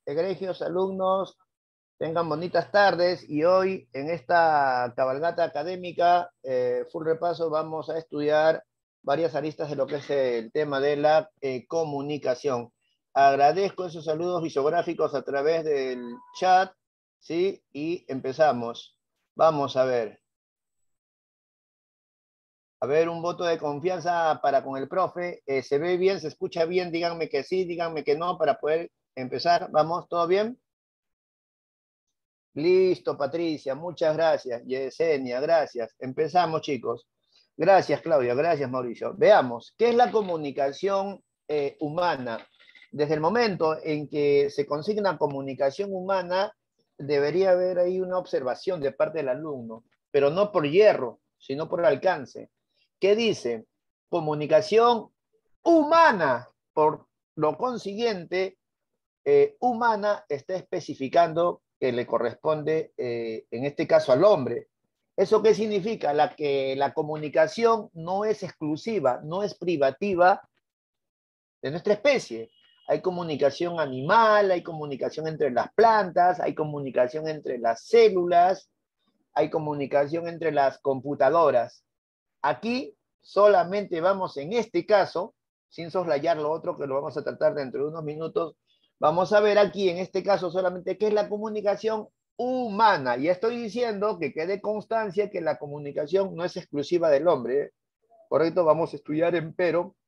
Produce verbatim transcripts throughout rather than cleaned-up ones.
egregios alumnos, tengan bonitas tardes y hoy en esta cabalgata académica, eh, full repaso, vamos a estudiar varias aristas de lo que es el tema de la eh, comunicación. Agradezco esos saludos visográficos a través del chat, ¿sí? Y empezamos. Vamos a ver. A ver, un voto de confianza para con el profe. Eh, ¿Se ve bien? ¿Se escucha bien? Díganme que sí, díganme que no para poder empezar. Vamos, ¿todo bien? Listo, Patricia, muchas gracias. Yesenia, gracias. Empezamos, chicos. Gracias, Claudia, gracias, Mauricio. Veamos, ¿qué es la comunicación eh, humana? Desde el momento en que se consigna comunicación humana, debería haber ahí una observación de parte del alumno, pero no por hierro, sino por alcance. ¿Qué dice? Comunicación humana. Por lo consiguiente, eh, humana está especificando que le corresponde, eh, en este caso, al hombre. ¿Eso qué significa? La que la comunicación no es exclusiva, no es privativa de nuestra especie. Hay comunicación animal, hay comunicación entre las plantas, hay comunicación entre las células, hay comunicación entre las computadoras. Aquí solamente vamos, en este caso, sin soslayar lo otro que lo vamos a tratar dentro de unos minutos, vamos a ver aquí en este caso solamente qué es la comunicación humana. Y estoy diciendo que quede constancia que la comunicación no es exclusiva del hombre, ¿eh? Correcto, vamos a estudiar empero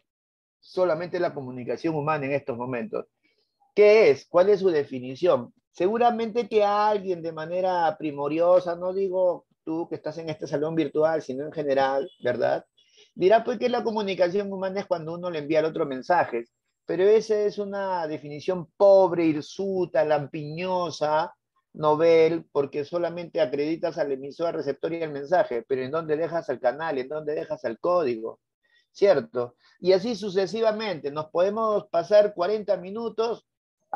solamente la comunicación humana en estos momentos. ¿Qué es? ¿Cuál es su definición? Seguramente que alguien de manera primoriosa, no digo tú que estás en este salón virtual, sino en general, ¿verdad? Dirá pues que la comunicación humana es cuando uno le envía al otro mensajes, pero esa es una definición pobre, hirsuta, lampiñosa, novel, porque solamente acreditas al emisor, al receptor y el mensaje, pero ¿en dónde dejas al canal? ¿En dónde dejas al código? ¿Cierto? Y así sucesivamente. Nos podemos pasar cuarenta minutos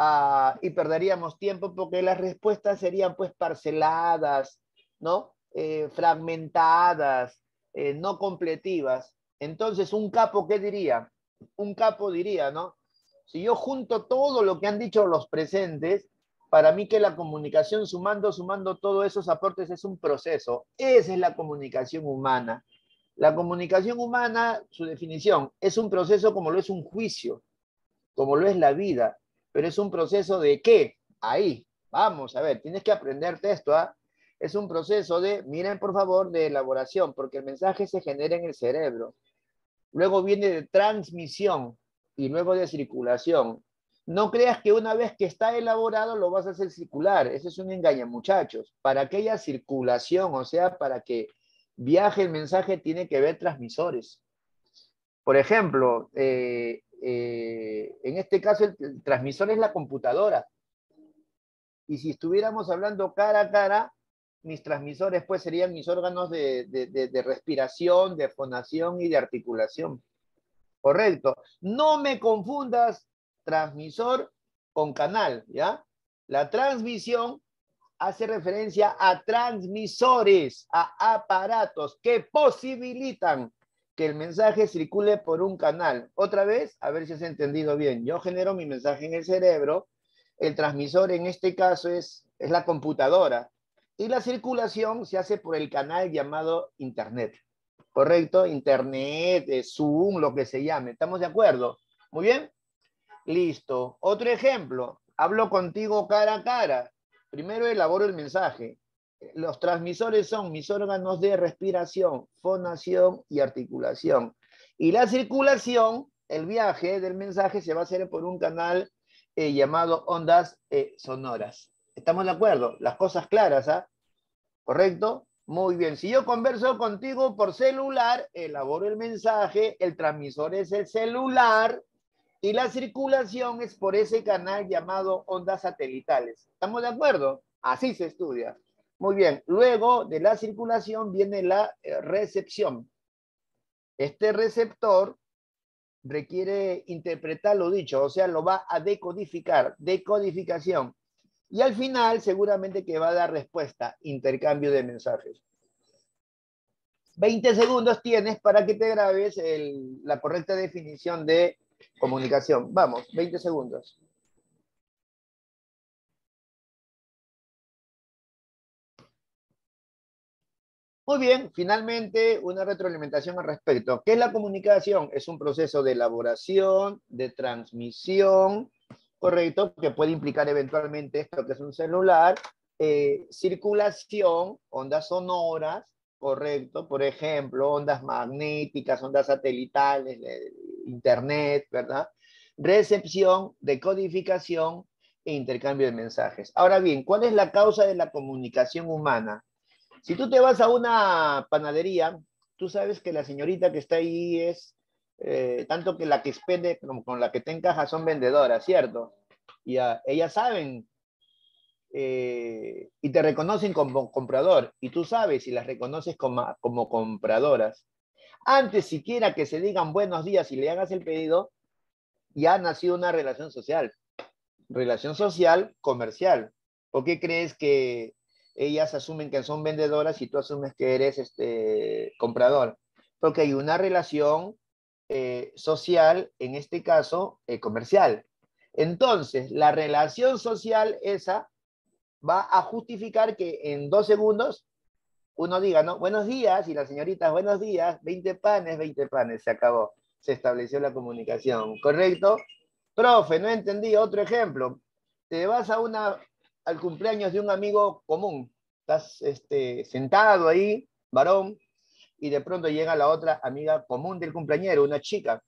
uh, y perderíamos tiempo porque las respuestas serían pues parceladas, ¿no? Eh, fragmentadas, eh, no completivas. Entonces, un capo, ¿qué diría? Un capo diría, ¿no? Si yo junto todo lo que han dicho los presentes, para mí que la comunicación sumando, sumando todos esos aportes es un proceso. Esa es la comunicación humana. La comunicación humana, su definición, es un proceso como lo es un juicio, como lo es la vida, pero es un proceso de ¿qué? Ahí, vamos a ver, tienes que aprenderte esto, ¿ah? Es un proceso de, miren por favor, de elaboración, porque el mensaje se genera en el cerebro. Luego viene de transmisión y luego de circulación. No creas que una vez que está elaborado lo vas a hacer circular. Eso es un engaño, muchachos. Para aquella circulación, o sea, para que viaje el mensaje, tiene que haber transmisores. Por ejemplo, eh, eh, en este caso el, el transmisor es la computadora. Y si estuviéramos hablando cara a cara, mis transmisores pues serían mis órganos de, de, de, de respiración, de fonación y de articulación. Correcto. No me confundas transmisor con canal, ¿ya? La transmisión hace referencia a transmisores, a aparatos que posibilitan que el mensaje circule por un canal. Otra vez, a ver si has entendido bien. Yo genero mi mensaje en el cerebro, el transmisor en este caso es, es la computadora, y la circulación se hace por el canal llamado Internet. ¿Correcto? Internet, Zoom, lo que se llame. ¿Estamos de acuerdo? Muy bien. Listo. Otro ejemplo. Hablo contigo cara a cara. Primero elaboro el mensaje. Los transmisores son mis órganos de respiración, fonación y articulación. Y la circulación, el viaje del mensaje se va a hacer por un canal eh, llamado ondas eh, sonoras. ¿Estamos de acuerdo? Las cosas claras, ¿ah? ¿Correcto? Muy bien. Si yo converso contigo por celular, elaboro el mensaje, el transmisor es el celular y la circulación es por ese canal llamado ondas satelitales. ¿Estamos de acuerdo? Así se estudia. Muy bien. Luego de la circulación viene la eh, recepción. Este receptor requiere interpretar lo dicho, o sea, lo va a decodificar, decodificación. Y al final, seguramente que va a dar respuesta, intercambio de mensajes. veinte segundos tienes para que te grabes el, la correcta definición de comunicación. Vamos, veinte segundos. Muy bien, finalmente una retroalimentación al respecto. ¿Qué es la comunicación? Es un proceso de elaboración, de transmisión, correcto, que puede implicar eventualmente esto que es un celular, eh, circulación, ondas sonoras, correcto, por ejemplo, ondas magnéticas, ondas satelitales, eh, internet, ¿verdad? Recepción, decodificación e intercambio de mensajes. Ahora bien, ¿cuál es la causa de la comunicación humana? Si tú te vas a una panadería, tú sabes que la señorita que está ahí es, eh, tanto que la que expende como con la que te encaja son vendedoras, ¿cierto? Y uh, ellas saben eh, y te reconocen como comprador, y tú sabes y las reconoces como, como compradoras. Antes siquiera que se digan buenos días y le hagas el pedido, ya ha nacido una relación social. Relación social comercial. ¿Por qué crees que ellas asumen que son vendedoras y tú asumes que eres este comprador? Porque hay una relación eh, social, en este caso, eh, comercial. Entonces, la relación social esa va a justificar que en dos segundos uno diga, ¿no? Buenos días, y la señorita, buenos días, veinte panes, veinte panes, se acabó. Se estableció la comunicación, ¿correcto? Profe, no entendí, otro ejemplo. Te vas a una, al cumpleaños de un amigo común, estás este, sentado ahí, varón, y de pronto llega la otra amiga común del cumpleañero, una chica,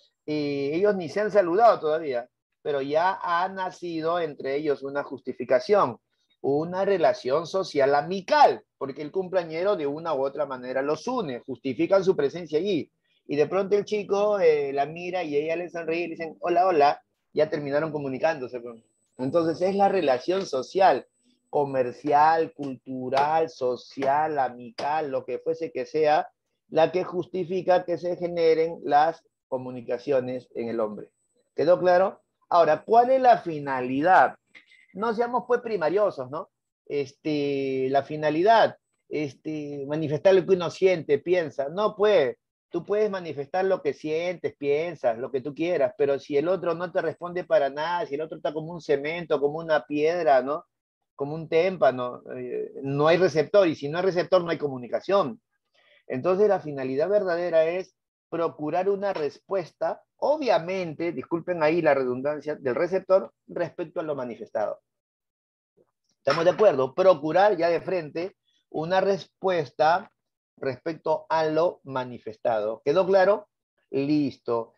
y ellos ni se han saludado todavía, pero ya ha nacido entre ellos una justificación, una relación social amical, porque el cumpleañero de una u otra manera los une, justifican su presencia allí. Y de pronto el chico eh, la mira y ella le sonríe y le dicen, hola, hola, ya terminaron comunicándose. Entonces es la relación social, comercial, cultural, social, amical, lo que fuese que sea, la que justifica que se generen las comunicaciones en el hombre. ¿Quedó claro? Ahora, ¿cuál es la finalidad? No seamos pues primariosos, ¿no? Este, la finalidad, este, manifestar lo que uno siente, piensa. No, pues, tú puedes manifestar lo que sientes, piensas, lo que tú quieras, pero si el otro no te responde para nada, si el otro está como un cemento, como una piedra, ¿no? Como un témpano, eh, no hay receptor, y si no hay receptor no hay comunicación. Entonces la finalidad verdadera es procurar una respuesta, obviamente, disculpen ahí la redundancia, del receptor respecto a lo manifestado. ¿Estamos de acuerdo? Procurar ya de frente una respuesta respecto a lo manifestado. ¿Quedó claro? Listo.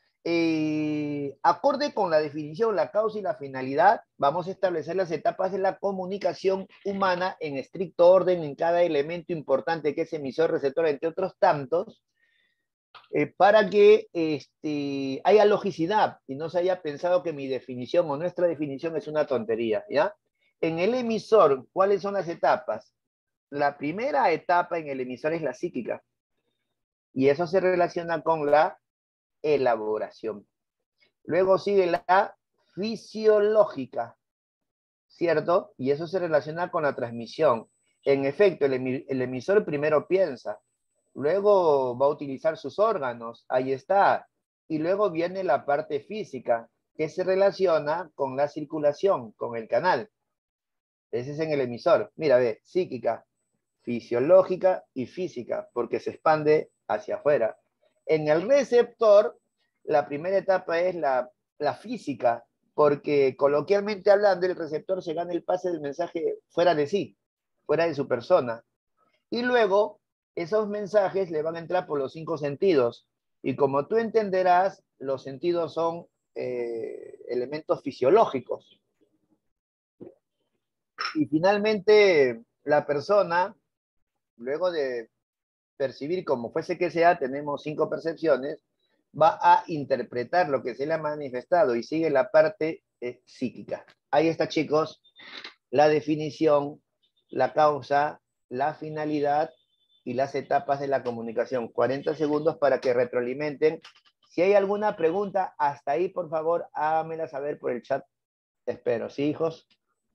Eh, acorde con la definición, la causa y la finalidad, vamos a establecer las etapas de la comunicación humana en estricto orden en cada elemento importante que es emisor, receptor, entre otros tantos, eh, para que este, haya logicidad y no se haya pensado que mi definición o nuestra definición es una tontería, ¿ya? En el emisor, ¿cuáles son las etapas? La primera etapa en el emisor es la psíquica, y eso se relaciona con la elaboración. Luego sigue la fisiológica, ¿cierto? Y eso se relaciona con la transmisión. En efecto, el, el emisor primero piensa, luego va a utilizar sus órganos, ahí está. Y luego viene la parte física, que se relaciona con la circulación, con el canal. Ese es en el emisor. Mira, ve, psíquica, fisiológica y física, porque se expande hacia afuera. En el receptor, la primera etapa es la, la física, porque coloquialmente hablando, el receptor se gana el pase del mensaje fuera de sí, fuera de su persona. Y luego, esos mensajes le van a entrar por los cinco sentidos. Y como tú entenderás, los sentidos son eh, elementos fisiológicos. Y finalmente, la persona, luego de percibir como fuese que sea, tenemos cinco percepciones, va a interpretar lo que se le ha manifestado y sigue la parte eh, psíquica. Ahí está, chicos, la definición, la causa, la finalidad y las etapas de la comunicación. cuarenta segundos para que retroalimenten. Si hay alguna pregunta, hasta ahí, por favor, háganmela saber por el chat. Espero, ¿sí, hijos?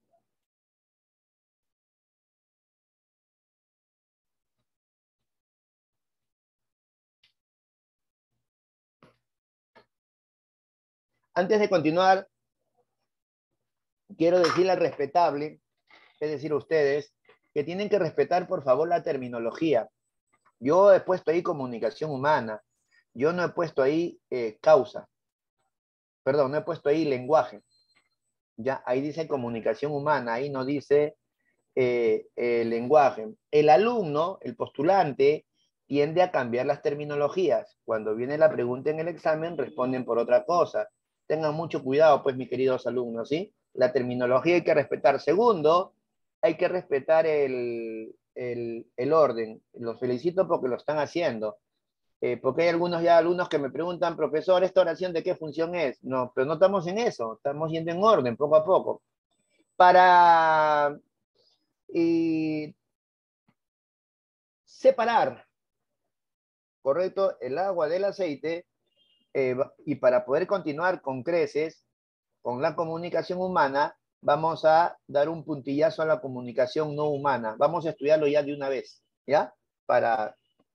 Antes de continuar, quiero decirle al respetable, es decir, a ustedes, que tienen que respetar, por favor, la terminología. Yo he puesto ahí comunicación humana. Yo no he puesto ahí eh, causa. Perdón, no he puesto ahí lenguaje. Ya, ahí dice comunicación humana, ahí no dice eh, eh, lenguaje. El alumno, el postulante, tiende a cambiar las terminologías. Cuando viene la pregunta en el examen, responden por otra cosa. Tengan mucho cuidado, pues, mis queridos alumnos, ¿sí? La terminología hay que respetar. Segundo, hay que respetar el, el, el orden. Los felicito porque lo están haciendo. Eh, porque hay algunos ya alumnos que me preguntan, profesor, ¿esta oración de qué función es? No, pero no estamos en eso, estamos yendo en orden, poco a poco. Para y separar, correcto, el agua del aceite, eh, y para poder continuar con creces, con la comunicación humana, vamos a dar un puntillazo a la comunicación no humana. Vamos a estudiarlo ya de una vez, ¿ya? Para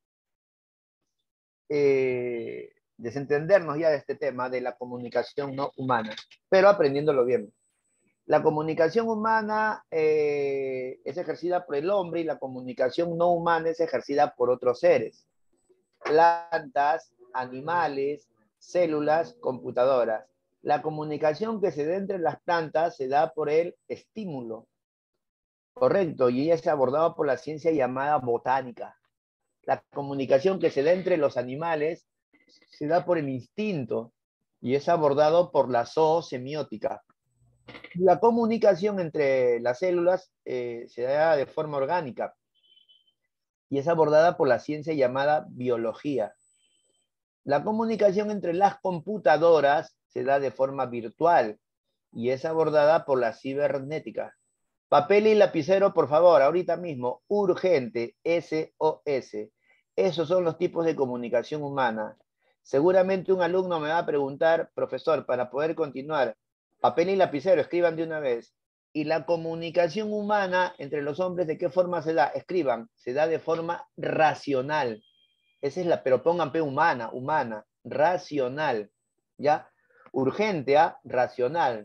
eh, desentendernos ya de este tema de la comunicación no humana, pero aprendiéndolo bien. La comunicación humana eh, es ejercida por el hombre y la comunicación no humana es ejercida por otros seres. Plantas, animales, células, computadoras. La comunicación que se da entre las plantas se da por el estímulo, correcto, y ella es abordada por la ciencia llamada botánica. La comunicación que se da entre los animales se da por el instinto y es abordado por la zoosemiótica. La comunicación entre las células eh, se da de forma orgánica y es abordada por la ciencia llamada biología. La comunicación entre las computadoras se da de forma virtual y es abordada por la cibernética. Papel y lapicero, por favor, ahorita mismo, urgente, S O S. Esos son los tipos de comunicación humana. Seguramente un alumno me va a preguntar, profesor, para poder continuar, papel y lapicero, escriban de una vez. Y la comunicación humana entre los hombres, ¿de qué forma se da? Escriban, se da de forma racional. Esa es la, pero pongan P humana, humana, racional, ¿ya? Urgente a racional.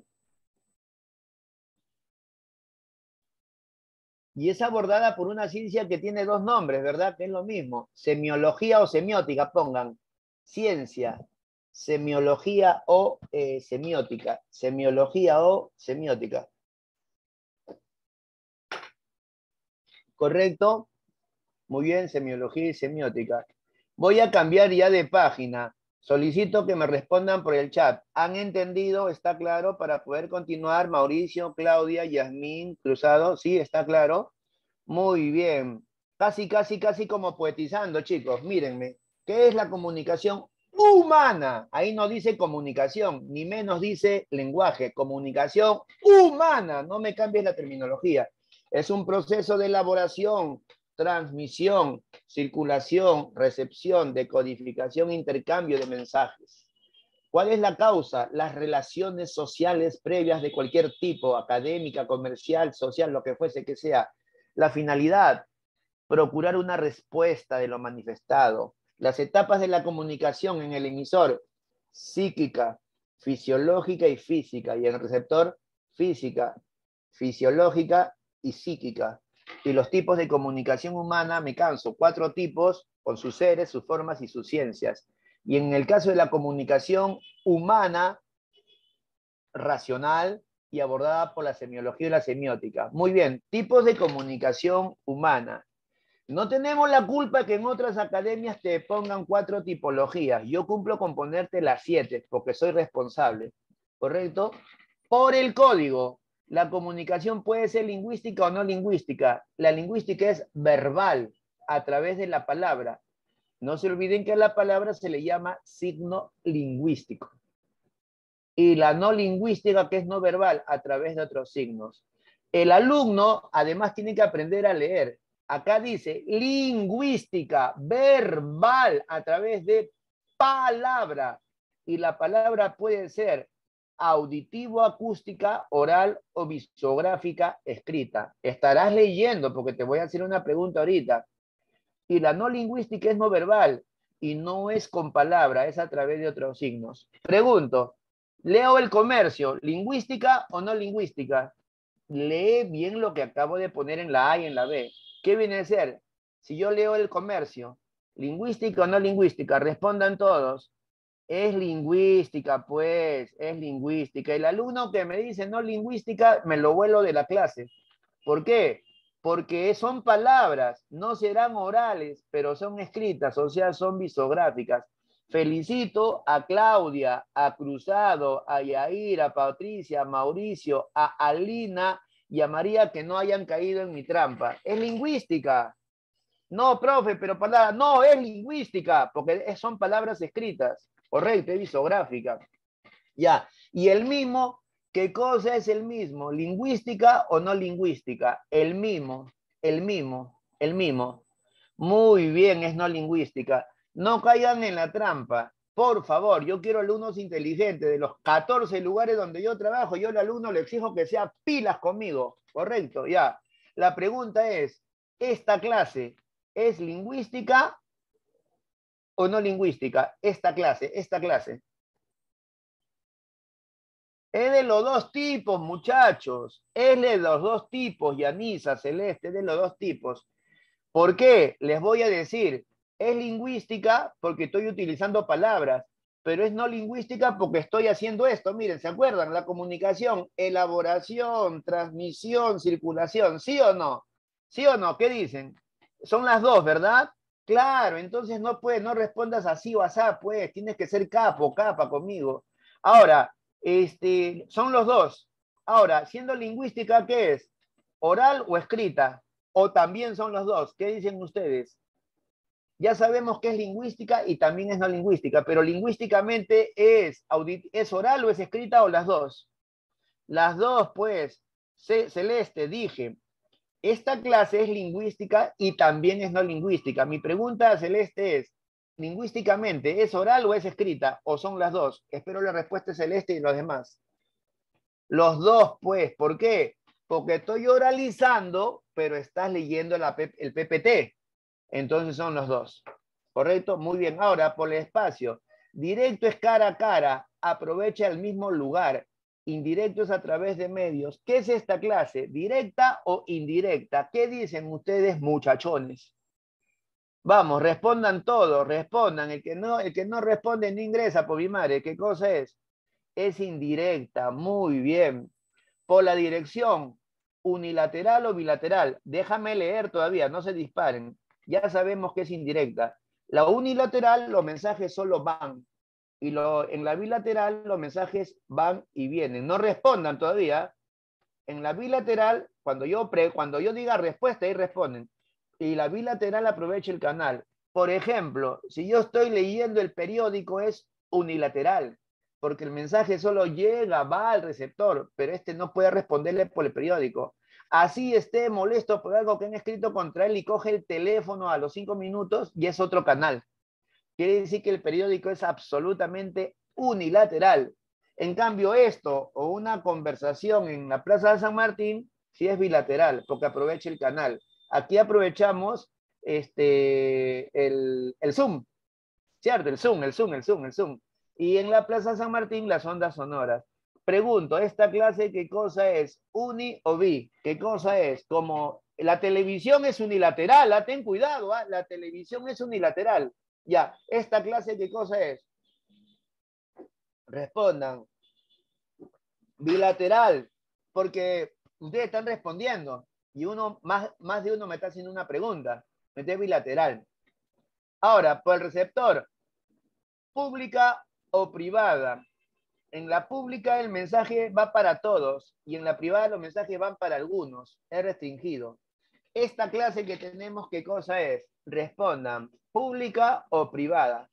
Y es abordada por una ciencia que tiene dos nombres, ¿verdad? Que es lo mismo, semiología o semiótica, pongan, ciencia, semiología o eh, semiótica, semiología o semiótica. ¿Correcto? Muy bien, semiología y semiótica. Voy a cambiar ya de página. Solicito que me respondan por el chat. ¿Han entendido? ¿Está claro? Para poder continuar, Mauricio, Claudia, Yasmín, Cruzado. ¿Sí? ¿Está claro? Muy bien. Casi, casi, casi como poetizando, chicos. Mírenme. ¿Qué es la comunicación humana? Ahí no dice comunicación, ni menos dice lenguaje. Comunicación humana. No me cambies la terminología. Es un proceso de elaboración, transmisión, circulación, recepción, decodificación, intercambio de mensajes. ¿Cuál es la causa? Las relaciones sociales previas de cualquier tipo, académica, comercial, social, lo que fuese que sea. La finalidad, procurar una respuesta de lo manifestado. Las etapas de la comunicación en el emisor, psíquica, fisiológica y física, y en el receptor, física, fisiológica y psíquica. Y los tipos de comunicación humana, me canso, cuatro tipos con sus seres, sus formas y sus ciencias. Y en el caso de la comunicación humana, racional y abordada por la semiología y la semiótica. Muy bien, tipos de comunicación humana. No tenemos la culpa que en otras academias te pongan cuatro tipologías. Yo cumplo con ponerte las siete porque soy responsable, ¿correcto? Por el código. La comunicación puede ser lingüística o no lingüística. La lingüística es verbal, a través de la palabra. No se olviden que a la palabra se le llama signo lingüístico. Y la no lingüística, que es no verbal, a través de otros signos. El alumno, además, tiene que aprender a leer. Acá dice lingüística, verbal, a través de palabra. Y la palabra puede ser auditivo-acústica, oral o visográfica escrita. Estarás leyendo, porque te voy a hacer una pregunta ahorita. Y la no lingüística es no verbal, y no es con palabra, es a través de otros signos. Pregunto, ¿leo el comercio, lingüística o no lingüística? Lee bien lo que acabo de poner en la A y en la B. ¿Qué viene a ser? Si yo leo el comercio, ¿Lingüística o no lingüística? Respondan todos. Es lingüística, pues, es lingüística. El alumno que me dice no lingüística, me lo vuelo de la clase. ¿Por qué? Porque son palabras, no serán orales, pero son escritas, o sea, son visográficas. Felicito a Claudia, a Cruzado, a Yair, a Patricia, a Mauricio, a Alina y a María que no hayan caído en mi trampa. Es lingüística. No, profe, pero palabra, no, es lingüística, porque son palabras escritas. Correcto, es visográfica. Ya, y el mismo, ¿qué cosa es el mismo? ¿Lingüística o no lingüística? El mismo, el mismo, el mismo. Muy bien, es no lingüística. No caigan en la trampa. Por favor, yo quiero alumnos inteligentes. De los catorce lugares donde yo trabajo, yo al alumno le exijo que sea pilas conmigo. Correcto, ya. La pregunta es, ¿esta clase es lingüística o no lingüística? Esta clase, esta clase. Es de los dos tipos, muchachos. Es de los dos tipos, Yanisa, Celeste, es de los dos tipos. ¿Por qué? Les voy a decir, es lingüística porque estoy utilizando palabras, pero es no lingüística porque estoy haciendo esto. Miren, ¿se acuerdan? La comunicación, elaboración, transmisión, circulación, ¿sí o no? ¿Sí o no? ¿Qué dicen? Son las dos, ¿verdad? Claro, entonces no puedes, no respondas así o asá, pues, tienes que ser capo, capa conmigo. Ahora, este, son los dos. Ahora, siendo lingüística, ¿qué es? ¿Oral o escrita? ¿O también son los dos? ¿Qué dicen ustedes? Ya sabemos que es lingüística y también es no lingüística, pero lingüísticamente es, ¿es oral o es escrita o las dos? Las dos, pues. Celeste, dije, esta clase es lingüística y también es no lingüística. Mi pregunta, Celeste, es, ¿lingüísticamente es oral o es escrita? ¿O son las dos? Espero la respuesta de Celeste y los demás. Los dos, pues. ¿Por qué? Porque estoy oralizando, pero estás leyendo la, el P P T. Entonces son los dos. ¿Correcto? Muy bien. Ahora, por el espacio. Directo es cara a cara. Aprovecha el mismo lugar. Indirecto es a través de medios. ¿Qué es esta clase? ¿Directa o indirecta? ¿Qué dicen ustedes, muchachones? Vamos, respondan todos, respondan. El que no, el que no responde no ingresa, por mi madre. ¿Qué cosa es? Es indirecta. Muy bien. Por la dirección, unilateral o bilateral. Déjame leer todavía, no se disparen. Ya sabemos que es indirecta. La unilateral, los mensajes solo van. Y lo, en la bilateral, los mensajes van y vienen. No respondan todavía. En la bilateral, cuando yo, pre, cuando yo diga respuesta, ahí responden. Y la bilateral aprovecha el canal. Por ejemplo, si yo estoy leyendo el periódico, es unilateral, porque el mensaje solo llega, va al receptor, pero este no puede responderle por el periódico. Así esté molesto por algo que han escrito contra él y coge el teléfono a los cinco minutos y es otro canal. Quiere decir que el periódico es absolutamente unilateral. En cambio, esto o una conversación en la Plaza de San Martín sí es bilateral, porque aprovecha el canal. Aquí aprovechamos este, el, el Zoom, ¿cierto? El Zoom, el Zoom, el Zoom, el Zoom. Y en la Plaza San Martín, las ondas sonoras. Pregunto, ¿esta clase qué cosa es? ¿Uni o bi? ¿Qué cosa es? Como la televisión es unilateral, ¿ah? Ten cuidado, ¿ah? La televisión es unilateral. Ya, ¿esta clase qué cosa es? Respondan. Bilateral, porque ustedes están respondiendo y uno, más, más de uno me está haciendo una pregunta. Entonces, bilateral. Ahora, por el receptor, pública o privada. En la pública el mensaje va para todos y en la privada los mensajes van para algunos. Es restringido. Esta clase que tenemos, ¿qué cosa es? Respondan, pública o privada.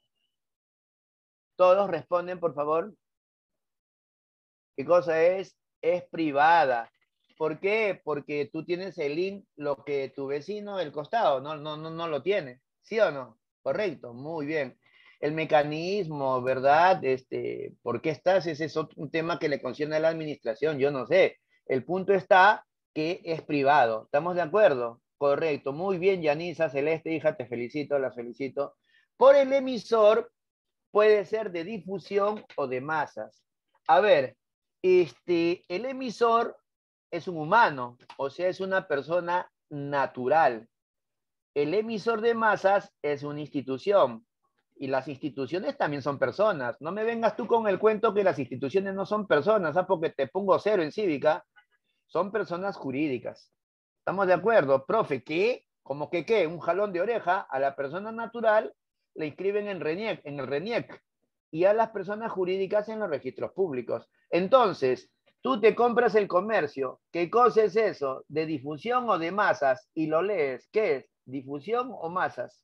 Todos responden, por favor. ¿Qué cosa es? Es privada. ¿Por qué? Porque tú tienes el link, lo que tu vecino del costado no, no, no, no lo tiene. ¿Sí o no? Correcto, muy bien. El mecanismo, ¿verdad? Este, ¿por qué estás? Ese es otro, un tema que le concierne a la administración, yo no sé. El punto está que es privado. ¿Estamos de acuerdo? Correcto, muy bien, Yanisa, Celeste, hija, te felicito, la felicito. Por el emisor puede ser de difusión o de masas. A ver, este, el emisor es un humano, o sea, es una persona natural. el emisor de masas es una institución. Y las instituciones también son personas. No me vengas tú con el cuento que las instituciones no son personas, ¿sabes? Porque te pongo cero en cívica. Son personas jurídicas. ¿Estamos de acuerdo? Profe, ¿qué? ¿Cómo que qué? Un jalón de oreja a la persona natural le inscriben en, RENIEC, en el RENIEC y a las personas jurídicas en los registros públicos. Entonces, tú te compras el comercio. ¿Qué cosa es eso? ¿De difusión o de masas? Y lo lees. ¿Qué es? ¿Difusión o masas?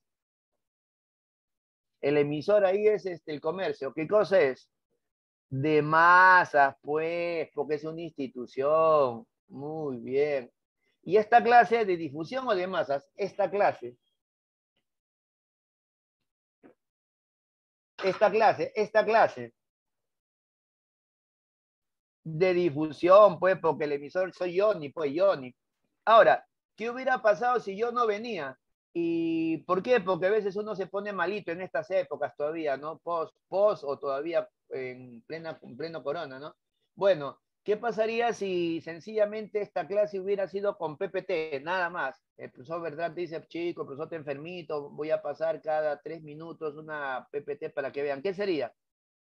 El emisor ahí es este, el comercio. ¿Qué cosa es? De masas, pues, porque es una institución. Muy bien. ¿Y esta clase de difusión o de masas? Esta clase. Esta clase, esta clase. De difusión, pues, porque el emisor soy Johnny, pues, Johnny. Ahora, ¿qué hubiera pasado si yo no venía? ¿Y por qué? Porque a veces uno se pone malito en estas épocas todavía, ¿no? Post, post o todavía en, plena, en pleno corona, ¿no? Bueno, ¿qué pasaría si sencillamente esta clase hubiera sido con P P T, nada más? El profesor Bertrand dice, chico, el profesor está enfermito, voy a pasar cada tres minutos una P P T para que vean. ¿Qué sería?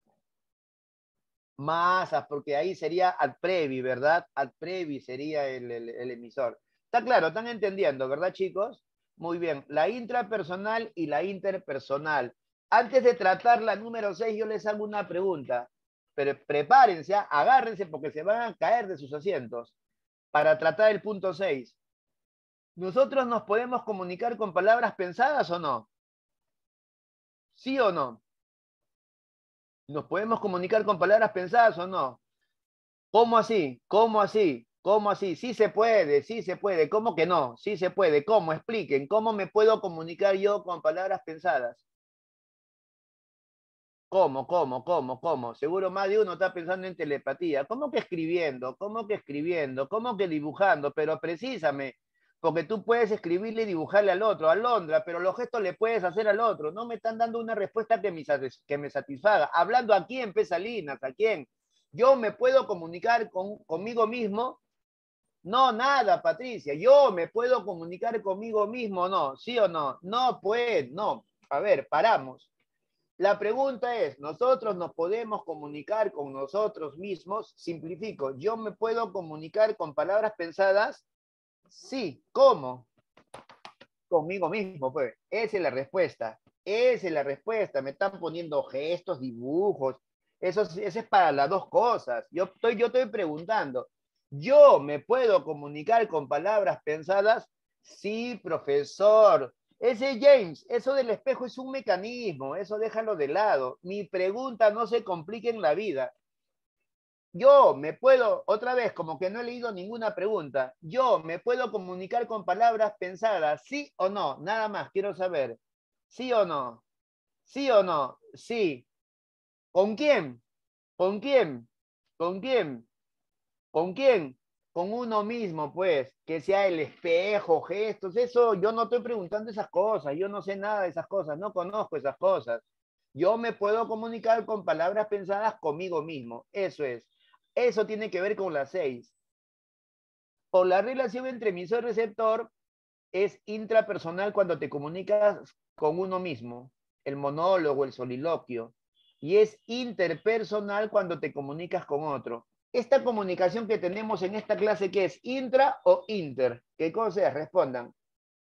Masas, porque ahí sería ad previ, ¿verdad? Ad previ sería el, el, el emisor. Está claro, están entendiendo, ¿verdad, chicos? Muy bien, la intrapersonal y la interpersonal. Antes de tratar la número seis, yo les hago una pregunta. Pero prepárense, ¿ah? Agárrense porque se van a caer de sus asientos para tratar el punto seis. ¿Nosotros nos podemos comunicar con palabras pensadas o no? ¿Sí o no? ¿Nos podemos comunicar con palabras pensadas o no? ¿Cómo así? ¿Cómo así? ¿Cómo así? Sí se puede, sí se puede. ¿Cómo que no? Sí se puede. ¿Cómo? Expliquen. ¿Cómo me puedo comunicar yo con palabras pensadas? ¿Cómo, cómo, cómo, cómo? Seguro más de uno está pensando en telepatía. ¿Cómo que escribiendo? ¿Cómo que escribiendo? ¿Cómo que dibujando? Pero precisame, porque tú puedes escribirle y dibujarle al otro, a Londra, pero los gestos le puedes hacer al otro. No me están dando una respuesta que me, que me satisfaga. Hablando a quién, Pesalinas, ¿a quién? Yo me puedo comunicar con, conmigo mismo. No, nada, Patricia. Yo me puedo comunicar conmigo mismo, no, ¿sí o no? No, pues, no. A ver, paramos. La pregunta es, ¿nosotros nos podemos comunicar con nosotros mismos? Simplifico, ¿yo me puedo comunicar con palabras pensadas? Sí, ¿cómo? Conmigo mismo, pues. Esa es la respuesta. Esa es la respuesta. Me están poniendo gestos, dibujos. Eso, eso es para las dos cosas. Yo estoy, yo estoy preguntando, ¿yo me puedo comunicar con palabras pensadas? Sí, profesor. Ese James, eso del espejo es un mecanismo, eso déjalo de lado. Mi pregunta no se complique en la vida. Yo me puedo, otra vez, como que no he leído ninguna pregunta, yo me puedo comunicar con palabras pensadas, sí o no, nada más, quiero saber. ¿Sí o no? ¿Sí o no? Sí. ¿Con quién? ¿Con quién? ¿Con quién? ¿Con quién? Con uno mismo, pues, que sea el espejo, gestos, eso, yo no estoy preguntando esas cosas, yo no sé nada de esas cosas, no conozco esas cosas. Yo me puedo comunicar con palabras pensadas conmigo mismo, eso es. Eso tiene que ver con las seis. Por la relación entre emisor y receptor, es intrapersonal cuando te comunicas con uno mismo, el monólogo, el soliloquio, y es interpersonal cuando te comunicas con otro. Esta comunicación que tenemos en esta clase, ¿qué es? ¿Intra o inter? ¿Qué cosa es? Respondan.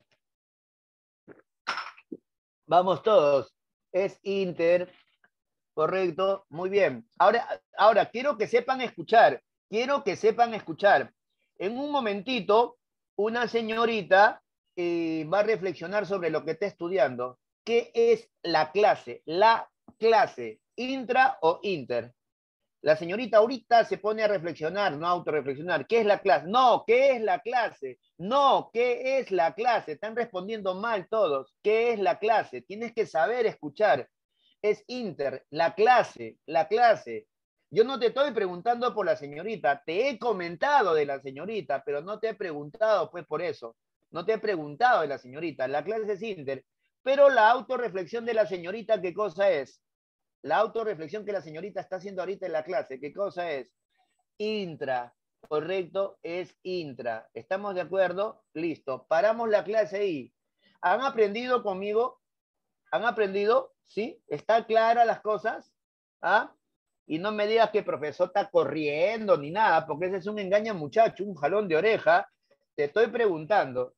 Vamos todos. Es inter, correcto, muy bien. Ahora, ahora quiero que sepan escuchar, quiero que sepan escuchar. En un momentito, una señorita eh, va a reflexionar sobre lo que está estudiando. ¿Qué es la clase? La clase, intra o inter. La señorita ahorita se pone a reflexionar, no a autorreflexionar. ¿Qué es la clase? No, ¿qué es la clase? No, ¿qué es la clase? Están respondiendo mal todos. ¿Qué es la clase? Tienes que saber escuchar. Es inter, la clase, la clase. Yo no te estoy preguntando por la señorita, te he comentado de la señorita, pero no te he preguntado pues por eso. No te he preguntado de la señorita. La clase es inter, pero la autorreflexión de la señorita, ¿qué cosa es? La autorreflexión que la señorita está haciendo ahorita en la clase, ¿qué cosa es? Intra, correcto, es intra. ¿Estamos de acuerdo? Listo. Paramos la clase ahí. ¿Han aprendido conmigo? ¿Han aprendido? ¿Sí? ¿Está clara las cosas? ¿Ah? Y no me digas que el profesor está corriendo ni nada, porque ese es un engaño muchacho, un jalón de oreja. Te estoy preguntando,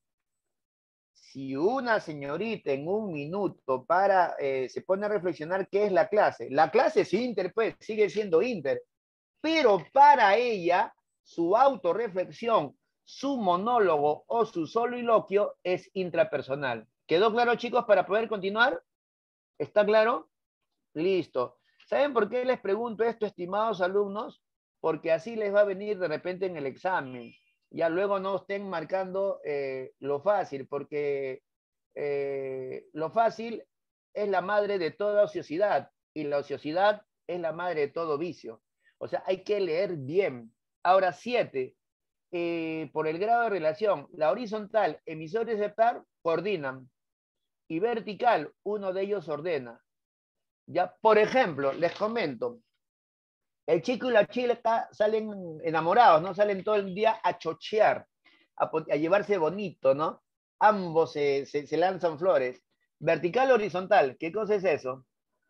si una señorita en un minuto para, eh, se pone a reflexionar qué es la clase. La clase es inter, pues, sigue siendo inter, pero para ella, su autorreflexión, su monólogo o su soliloquio es intrapersonal. ¿Quedó claro, chicos, para poder continuar? ¿Está claro? Listo. ¿Saben por qué les pregunto esto, estimados alumnos? Porque así les va a venir de repente en el examen. Ya luego no estén marcando eh, lo fácil, porque eh, lo fácil es la madre de toda ociosidad y la ociosidad es la madre de todo vicio. O sea, hay que leer bien. Ahora, siete, eh, por el grado de relación, la horizontal, emisor y receptor coordinan y vertical, uno de ellos ordena. Ya, por ejemplo, les comento, el chico y la chica salen enamorados, ¿no? Salen todo el día a chochear, a, a llevarse bonito, ¿no? Ambos se, se, se lanzan flores. Vertical o horizontal, ¿qué cosa es eso?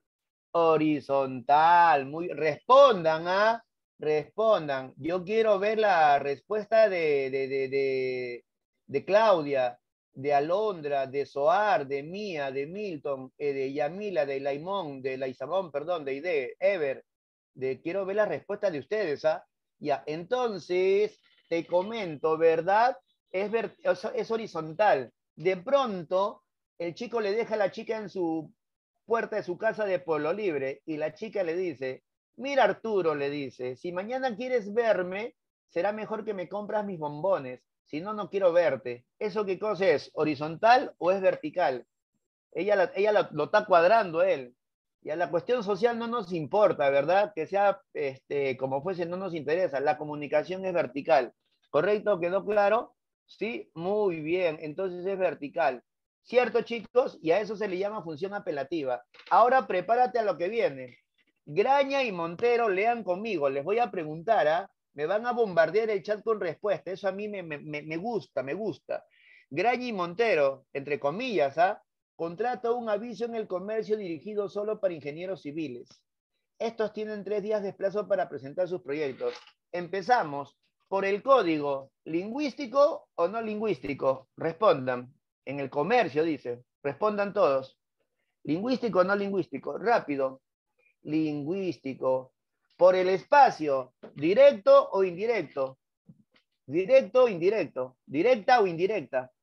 Horizontal, muy, respondan, ¿ah? Respondan. Yo quiero ver la respuesta de, de, de, de, de Claudia, de Alondra, de Soar, de Mía, de Milton, eh, de Yamila, de Laimón, de Laizabón, perdón, de Ide, Ever. De, quiero ver la respuesta de ustedes, ¿ah? Ya, entonces, te comento, ¿verdad? Es, ver, es horizontal. De pronto, el chico le deja a la chica en su puerta de su casa de Pueblo Libre y la chica le dice, mira Arturo, le dice, si mañana quieres verme, será mejor que me compras mis bombones, si no, no quiero verte. ¿Eso qué cosa es? ¿Horizontal o es vertical? Ella, la, ella la, lo está cuadrando él. Y a la cuestión social no nos importa, ¿verdad? Que sea este, como fuese, no nos interesa. La comunicación es vertical. ¿Correcto? ¿Quedó claro? Sí, muy bien. Entonces es vertical. ¿Cierto, chicos? Y a eso se le llama función apelativa. Ahora prepárate a lo que viene. Graña y Montero, lean conmigo. Les voy a preguntar, ¿ah? Me van a bombardear el chat con respuesta. Eso a mí me, me, me gusta, me gusta. Graña y Montero, entre comillas, ¿ah? Contrata un aviso en el comercio dirigido solo para ingenieros civiles. Estos tienen tres días de plazo para presentar sus proyectos. Empezamos por el código, ¿lingüístico o no lingüístico? Respondan. En el comercio, dice. Respondan todos. ¿Lingüístico o no lingüístico? Rápido. Lingüístico. Por el espacio, ¿directo o indirecto? ¿Directo o indirecto? ¿Directa o indirecta?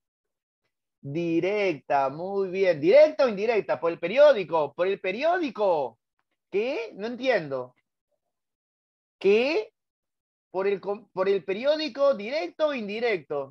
Directa, muy bien. ¿Directa o indirecta? Por el periódico, por el periódico. ¿Qué? No entiendo. ¿Qué? ¿Por el, por el periódico directo o indirecto?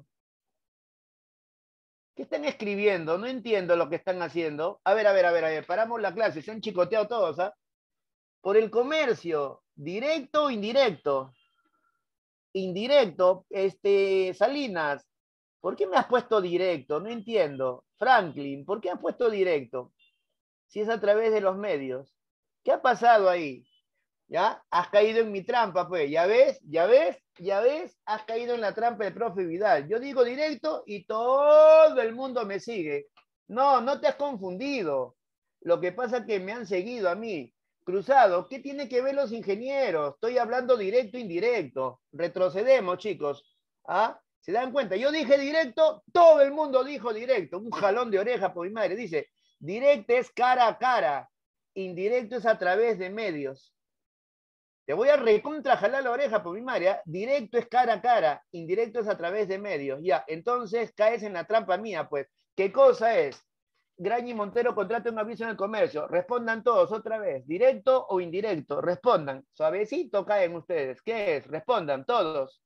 ¿Qué están escribiendo? No entiendo lo que están haciendo. A ver, a ver, a ver, a ver. Paramos la clase. Se han chicoteado todos, ¿ah? Por el comercio, directo o indirecto. Indirecto, este, Salinas. ¿Por qué me has puesto directo? No entiendo. Franklin, ¿por qué has puesto directo? Si es a través de los medios. ¿Qué ha pasado ahí? ¿Ya? Has caído en mi trampa, pues. ¿Ya ves? ¿Ya ves? ¿Ya ves? Has caído en la trampa del profe Vidal. Yo digo directo y todo el mundo me sigue. No, no te has confundido. Lo que pasa es que me han seguido a mí. Cruzado, ¿qué tiene que ver los ingenieros? Estoy hablando directo e indirecto. Retrocedemos, chicos. ¿Ah? ¿Se dan cuenta? Yo dije directo, todo el mundo dijo directo. Un jalón de oreja por mi madre. Dice, directo es cara a cara. Indirecto es a través de medios. Te voy a recontra jalar la oreja por mi madre. ¿eh? Directo es cara a cara, indirecto es a través de medios. Ya, entonces caes en la trampa mía, pues. ¿Qué cosa es? Graña y Montero contrata un aviso en el comercio. Respondan todos otra vez. ¿Directo o indirecto? Respondan. Suavecito caen ustedes. ¿Qué es? Respondan todos.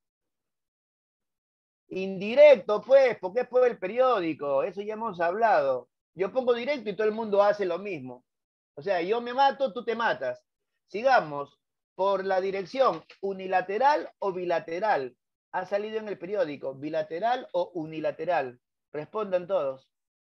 Indirecto, pues, porque es por el periódico. Eso ya hemos hablado. Yo pongo directo y todo el mundo hace lo mismo. O sea, yo me mato, tú te matas. Sigamos. Por la dirección unilateral o bilateral. Ha salido en el periódico. ¿Bilateral o unilateral? Respondan todos.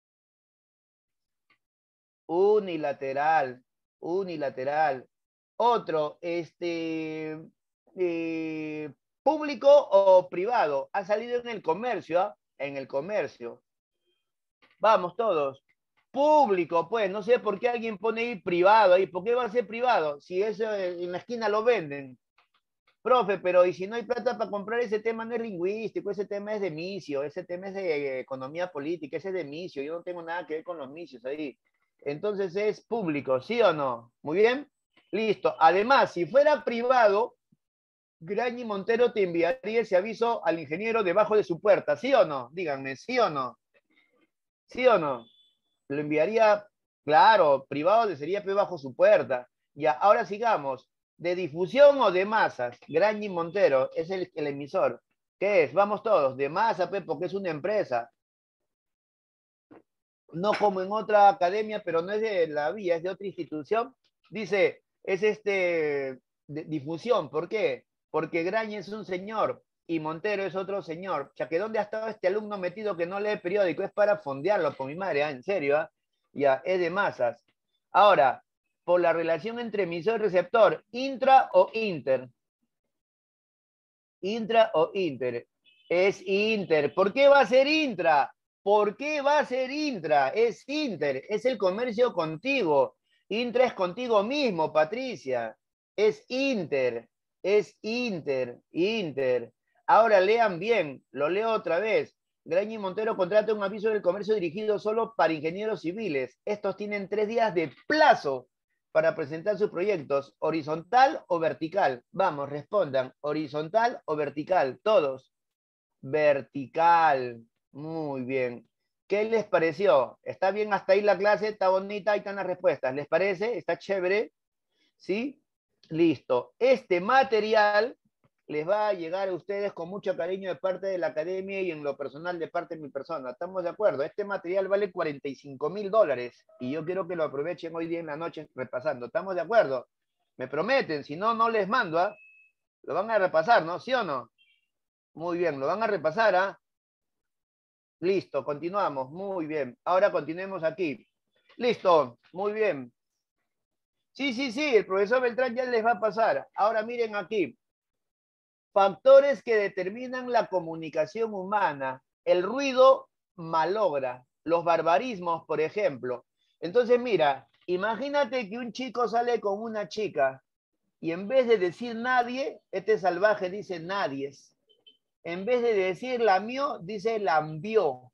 Unilateral. Unilateral. Otro, este, eh, público o privado. Ha salido en el comercio, ¿eh? En el comercio. Vamos todos. Público, pues, no sé por qué alguien pone ahí privado ahí. ¿Por qué va a ser privado? Si eso en la esquina lo venden. Profe, pero ¿y si no hay plata para comprar? Ese tema no es lingüístico, ese tema es de micio, ese tema es de economía política, ese es de micio, yo no tengo nada que ver con los micios ahí. Entonces es público, ¿sí o no? Muy bien, listo. Además, si fuera privado, Grañi Montero te enviaría ese aviso al ingeniero debajo de su puerta, ¿sí o no? Díganme, ¿sí o no? ¿Sí o no? Lo enviaría, claro, privado sería bajo su puerta. Ya, ahora sigamos. ¿De difusión o de masas? Grañi Montero es el, el emisor. ¿Qué es? Vamos todos, de masa, pe, porque es una empresa. No como en otra academia, pero no es de la vía, es de otra institución. Dice, es este, de difusión. ¿Por qué? Porque Grañi es un señor y Montero es otro señor. O sea, que ¿dónde ha estado este alumno metido que no lee periódico? Es para fondearlo, por mi madre, ¿eh? En serio, ¿eh? Ya, es de masas. Ahora, por la relación entre emisor y receptor, intra o inter. Intra o inter. Es inter. ¿Por qué va a ser intra? ¿Por qué va a ser intra? Es inter. Es el comercio contigo. Intra es contigo mismo, Patricia. Es inter. Es inter. Inter. Ahora lean bien. Lo leo otra vez. Grañi Montero contrata un aviso del comercio dirigido solo para ingenieros civiles. Estos tienen tres días de plazo para presentar sus proyectos, horizontal o vertical. Vamos, respondan, horizontal o vertical, todos. Vertical, muy bien. ¿Qué les pareció? ¿Está bien hasta ahí la clase? ¿Está bonita? Ahí están las respuestas. ¿Les parece? ¿Está chévere? ¿Sí? Listo. Este material les va a llegar a ustedes con mucho cariño de parte de la academia y en lo personal de parte de mi persona. ¿Estamos de acuerdo? Este material vale cuarenta y cinco mil dólares y yo quiero que lo aprovechen hoy día en la noche repasando. ¿Estamos de acuerdo? Me prometen, si no, no les mando, ¿ah? Lo van a repasar, ¿no? ¿Sí o no? Muy bien, lo van a repasar, ¿ah? Listo, continuamos. Muy bien. Ahora continuemos aquí. Listo, muy bien. Sí, sí, sí, el profesor Beltrán ya les va a pasar. Ahora miren aquí. Factores que determinan la comunicación humana. El ruido malogra. Los barbarismos, por ejemplo. Entonces, mira, imagínate que un chico sale con una chica y en vez de decir nadie, este salvaje dice nadies. En vez de decir lamió, dice lambió.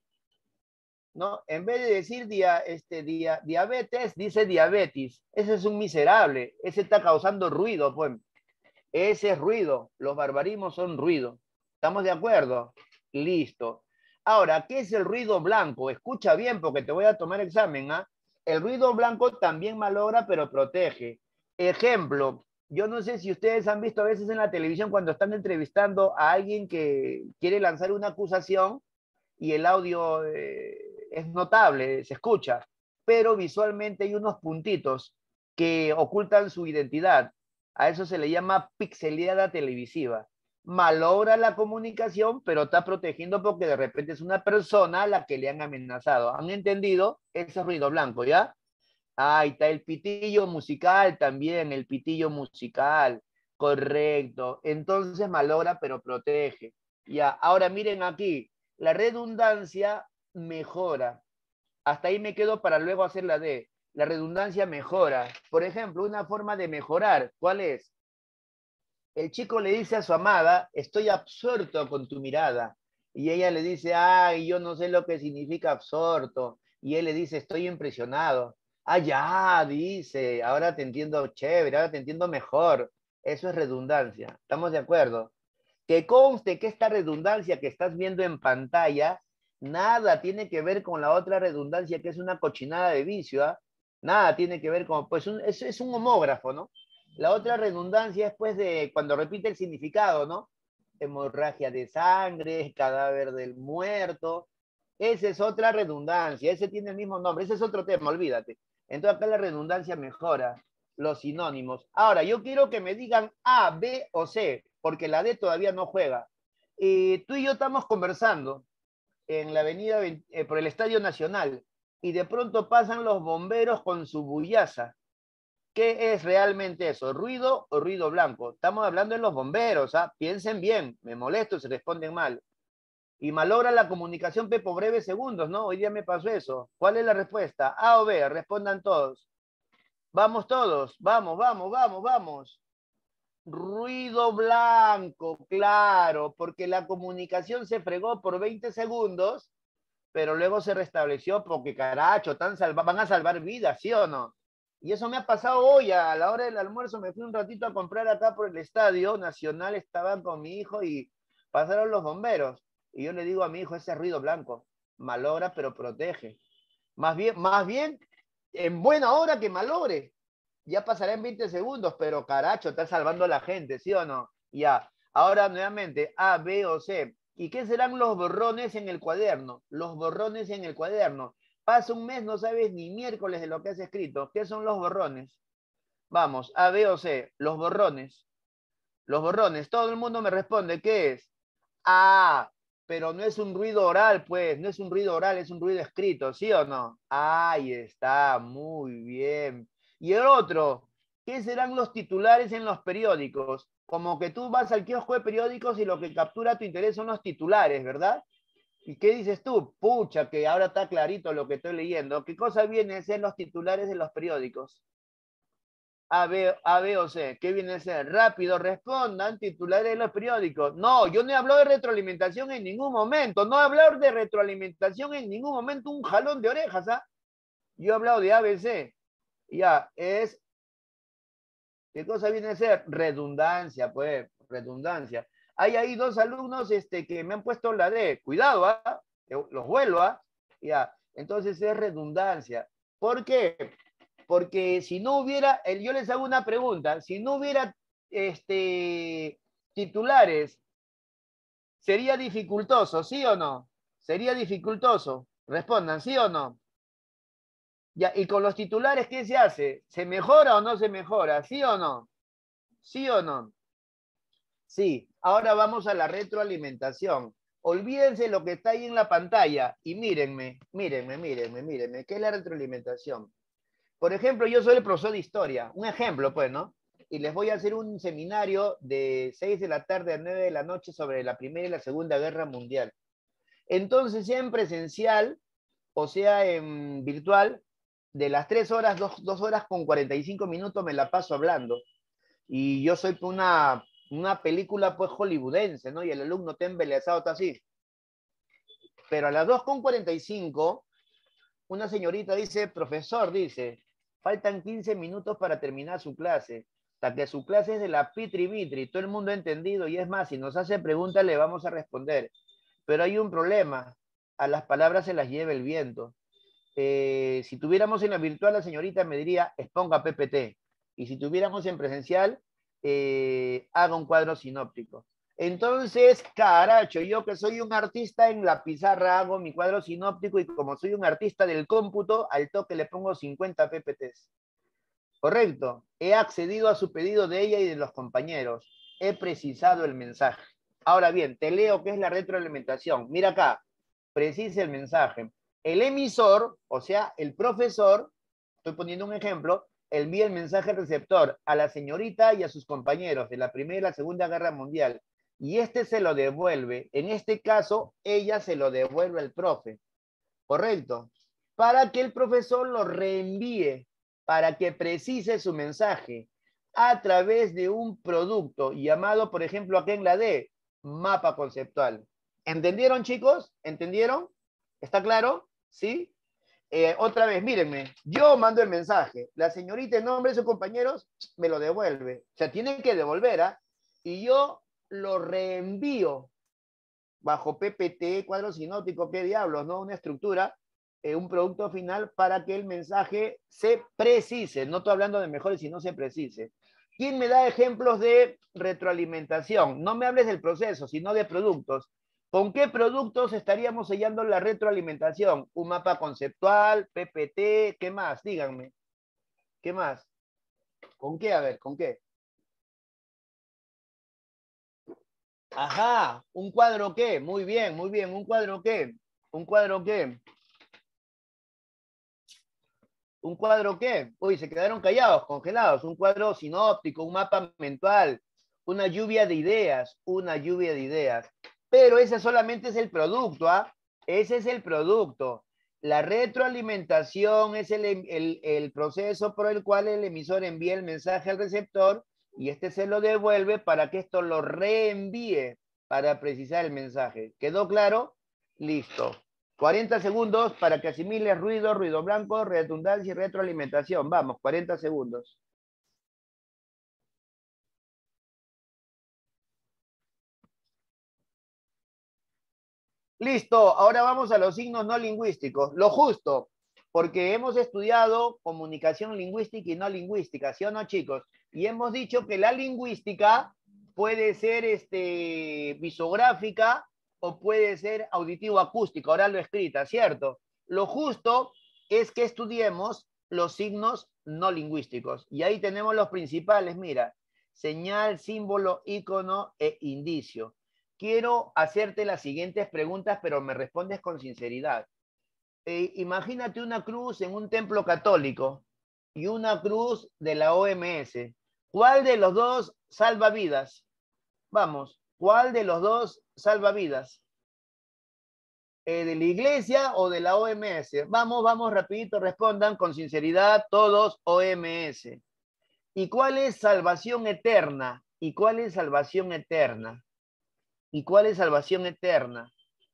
¿No? En vez de decir dia, este, dia, diabetes, dice diabetes. Ese es un miserable. Ese está causando ruido, pues. Ese es ruido. Los barbarismos son ruido. ¿Estamos de acuerdo? Listo. Ahora, ¿qué es el ruido blanco? Escucha bien porque te voy a tomar examen. ¿Ah? El ruido blanco también malogra, pero protege. Ejemplo, yo no sé si ustedes han visto a veces en la televisión cuando están entrevistando a alguien que quiere lanzar una acusación y el audio eh, es notable, se escucha, pero visualmente hay unos puntitos que ocultan su identidad. A eso se le llama pixeleada televisiva. Malogra la comunicación, pero está protegiendo porque de repente es una persona a la que le han amenazado. ¿Han entendido? Ese ruido blanco, ¿ya? Ahí está el pitillo musical también, el pitillo musical. Correcto. Entonces malogra, pero protege. Ya, ahora miren aquí, la redundancia mejora. Hasta ahí me quedo para luego hacer la D. La redundancia mejora. Por ejemplo, una forma de mejorar, ¿cuál es? El chico le dice a su amada, estoy absorto con tu mirada. Y ella le dice, ay, yo no sé lo que significa absorto. Y él le dice, estoy impresionado. Ah, ya, dice, ahora te entiendo chévere, ahora te entiendo mejor. Eso es redundancia. ¿Estamos de acuerdo? Que conste que esta redundancia que estás viendo en pantalla, nada tiene que ver con la otra redundancia que es una cochinada de vicio, ¿eh? Nada tiene que ver con, pues un, es, es un homógrafo, ¿no? La otra redundancia es pues de cuando repite el significado, ¿no? Hemorragia de sangre, cadáver del muerto. Esa es otra redundancia, ese tiene el mismo nombre, ese es otro tema, olvídate. Entonces acá la redundancia mejora los sinónimos. Ahora, yo quiero que me digan A, B o C, porque la D todavía no juega. Y tú y yo estamos conversando en la avenida, eh, por el Estadio Nacional, y de pronto pasan los bomberos con su bullaza. ¿Qué es realmente eso? ¿Ruido o ruido blanco? Estamos hablando de los bomberos, ¿ah? Piensen bien, me molesto si responden mal. Y malogra la comunicación P por breves segundos, ¿no? Hoy día me pasó eso. ¿Cuál es la respuesta? ¿A o B? Respondan todos. Vamos todos, vamos, vamos, vamos, vamos. Ruido blanco, claro, porque la comunicación se fregó por veinte segundos, pero luego se restableció porque, caracho, tan salva van a salvar vidas, ¿sí o no? Y eso me ha pasado hoy, a la hora del almuerzo, me fui un ratito a comprar acá por el Estadio Nacional, estaba con mi hijo y pasaron los bomberos. Y yo le digo a mi hijo, ese es ruido blanco, malogra pero protege. Más bien, más bien, en buena hora que malogre. Ya pasará en veinte segundos, pero caracho, está salvando a la gente, ¿sí o no? Ya. Ahora nuevamente, A, B o C. ¿Y qué serán los borrones en el cuaderno? Los borrones en el cuaderno. Pasa un mes, no sabes ni miércoles de lo que has escrito. ¿Qué son los borrones? Vamos, A, B o C. Los borrones. Los borrones. Todo el mundo me responde, ¿qué es? Ah, pero no es un ruido oral, pues. No es un ruido oral, es un ruido escrito, ¿sí o no? Ahí está, muy bien. Y el otro, ¿qué serán los titulares en los periódicos? Como que tú vas al kiosco de periódicos y lo que captura tu interés son los titulares, ¿verdad? ¿Y qué dices tú? Pucha, que ahora está clarito lo que estoy leyendo. ¿Qué cosa viene a ser los titulares de los periódicos? A, B, A, B o C. ¿Qué viene a ser? Rápido, respondan, titulares de los periódicos. No, yo no he hablado de retroalimentación en ningún momento. No he hablado de retroalimentación en ningún momento. Un jalón de orejas, ¿ah? Yo he hablado de A, B, C. Ya, es... ¿Qué cosa viene a ser? Redundancia, pues, redundancia. Hay ahí dos alumnos este, que me han puesto la D. Cuidado, ¿ah? Los vuelvo, ¿ah? Ya, entonces es redundancia. ¿Por qué? Porque si no hubiera, yo les hago una pregunta, si no hubiera este, titulares, ¿sería dificultoso, sí o no? ¿Sería dificultoso? Respondan, ¿sí o no? Ya, y con los titulares, ¿qué se hace? ¿Se mejora o no se mejora? ¿Sí o no? ¿Sí o no? Sí. Ahora vamos a la retroalimentación. Olvídense lo que está ahí en la pantalla y mírenme, mírenme, mírenme, mírenme. ¿Qué es la retroalimentación? Por ejemplo, yo soy el profesor de historia. Un ejemplo, pues, ¿no? Y les voy a hacer un seminario de seis de la tarde a nueve de la noche sobre la Primera y la Segunda Guerra Mundial. Entonces, sea en presencial o sea en virtual, de las tres horas, dos, dos horas con cuarenta y cinco minutos me la paso hablando. Y yo soy una, una película, pues, hollywoodense, ¿no? Y el alumno está embelesado, está así. Pero a las dos con cuarenta y cinco, una señorita dice, profesor, dice, faltan quince minutos para terminar su clase. Hasta que su clase es de la pitri vitri, todo el mundo ha entendido, y es más, si nos hace preguntas le vamos a responder. Pero hay un problema, a las palabras se las lleva el viento. Eh, si tuviéramos en la virtual, la señorita me diría, exponga P P T. Y si tuviéramos en presencial, eh, haga un cuadro sinóptico. Entonces, caracho, yo que soy un artista en la pizarra hago mi cuadro sinóptico y como soy un artista del cómputo, al toque le pongo cincuenta P P Ts. Correcto. He accedido a su pedido de ella y de los compañeros. He precisado el mensaje. Ahora bien, te leo qué es la retroalimentación. Mira acá, precisa el mensaje. El emisor, o sea, el profesor, estoy poniendo un ejemplo, envía el mensaje receptor a la señorita y a sus compañeros de la Primera y la Segunda Guerra Mundial. Y este se lo devuelve. En este caso, ella se lo devuelve al profe. ¿Correcto? Para que el profesor lo reenvíe, para que precise su mensaje a través de un producto llamado, por ejemplo, aquí en la D, mapa conceptual. ¿Entendieron, chicos? ¿Entendieron? ¿Está claro? ¿Sí? Eh, otra vez, mírenme, yo mando el mensaje, la señorita en nombre de sus compañeros me lo devuelve, o sea, tienen que devolver, ¿ah? Y yo lo reenvío bajo P P T, cuadro sinóptico, qué diablos, ¿no? Una estructura, eh, un producto final para que el mensaje se precise, no estoy hablando de mejores, sino se precise. ¿Quién me da ejemplos de retroalimentación? No me hables del proceso, sino de productos. ¿Con qué productos estaríamos sellando la retroalimentación? Un mapa conceptual, P P T, ¿qué más? Díganme. ¿Qué más? ¿Con qué? A ver, ¿con qué? Ajá, ¿un cuadro qué? Muy bien, muy bien. ¿Un cuadro qué? ¿Un cuadro qué? ¿Un cuadro qué? Uy, se quedaron callados, congelados. Un cuadro sinóptico, un mapa mental, una lluvia de ideas, una lluvia de ideas. Pero ese solamente es el producto, ¿ah? Ese es el producto. La retroalimentación es el, el, el proceso por el cual el emisor envía el mensaje al receptor y este se lo devuelve para que esto lo reenvíe para precisar el mensaje. ¿Quedó claro? Listo. cuarenta segundos para que asimile ruido, ruido blanco, redundancia y retroalimentación. Vamos, cuarenta segundos. Listo, ahora vamos a los signos no lingüísticos. Lo justo, porque hemos estudiado comunicación lingüística y no lingüística, ¿sí o no, chicos? Y hemos dicho que la lingüística puede ser este, visográfica o puede ser auditivo-acústica, oral o escrita, ¿cierto? Lo justo es que estudiemos los signos no lingüísticos. Y ahí tenemos los principales, mira, señal, símbolo, icono e indicio. Quiero hacerte las siguientes preguntas, pero me respondes con sinceridad. Eh, imagínate una cruz en un templo católico y una cruz de la O M S. ¿Cuál de los dos salva vidas? Vamos, ¿cuál de los dos salva vidas? Eh, ¿de la iglesia o de la O M S? Vamos, vamos, rapidito, respondan con sinceridad todos O M S. ¿Y cuál es salvación eterna? ¿Y cuál es salvación eterna? ¿Y cuál es salvación eterna?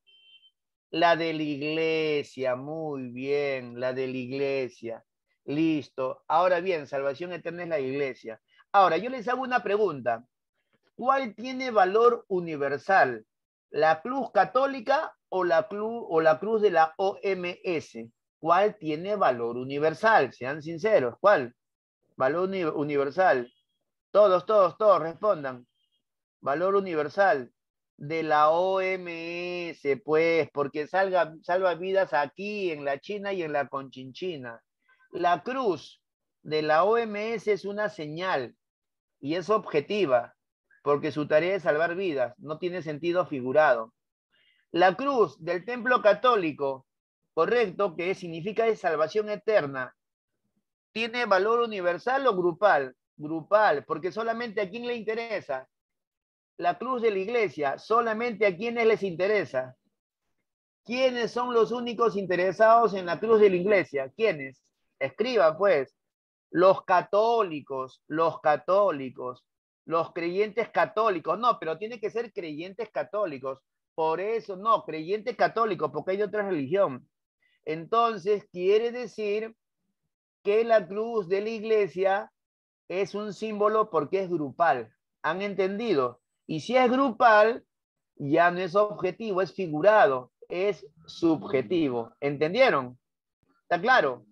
La de la iglesia, muy bien, la de la iglesia. Listo. Ahora bien, salvación eterna es la iglesia. Ahora, yo les hago una pregunta. ¿Cuál tiene valor universal? ¿La cruz católica o la cruz, o la cruz de la O M S? ¿Cuál tiene valor universal? Sean sinceros. ¿Cuál? Valor uni universal. Todos, todos, todos respondan. Valor universal de la O M S, pues, porque salga, salva vidas aquí, en la China y en la Conchinchina. La cruz de la O M S es una señal y es objetiva, porque su tarea es salvar vidas, no tiene sentido figurado. La cruz del templo católico, correcto, que significa de salvación eterna, ¿tiene valor universal o grupal? Grupal, porque solamente a quién le interesa. La cruz de la iglesia, solamente a quienes les interesa. ¿Quiénes son los únicos interesados en la cruz de la iglesia? ¿Quiénes? Escriba, pues. Los católicos, los católicos, los creyentes católicos. No, pero tiene que ser creyentes católicos. Por eso, no, creyente católico, porque hay de otra religión. Entonces, quiere decir que la cruz de la iglesia es un símbolo porque es grupal. ¿Han entendido? Y si es grupal, ya no es objetivo, es figurado, es subjetivo. ¿Entendieron? ¿Está claro?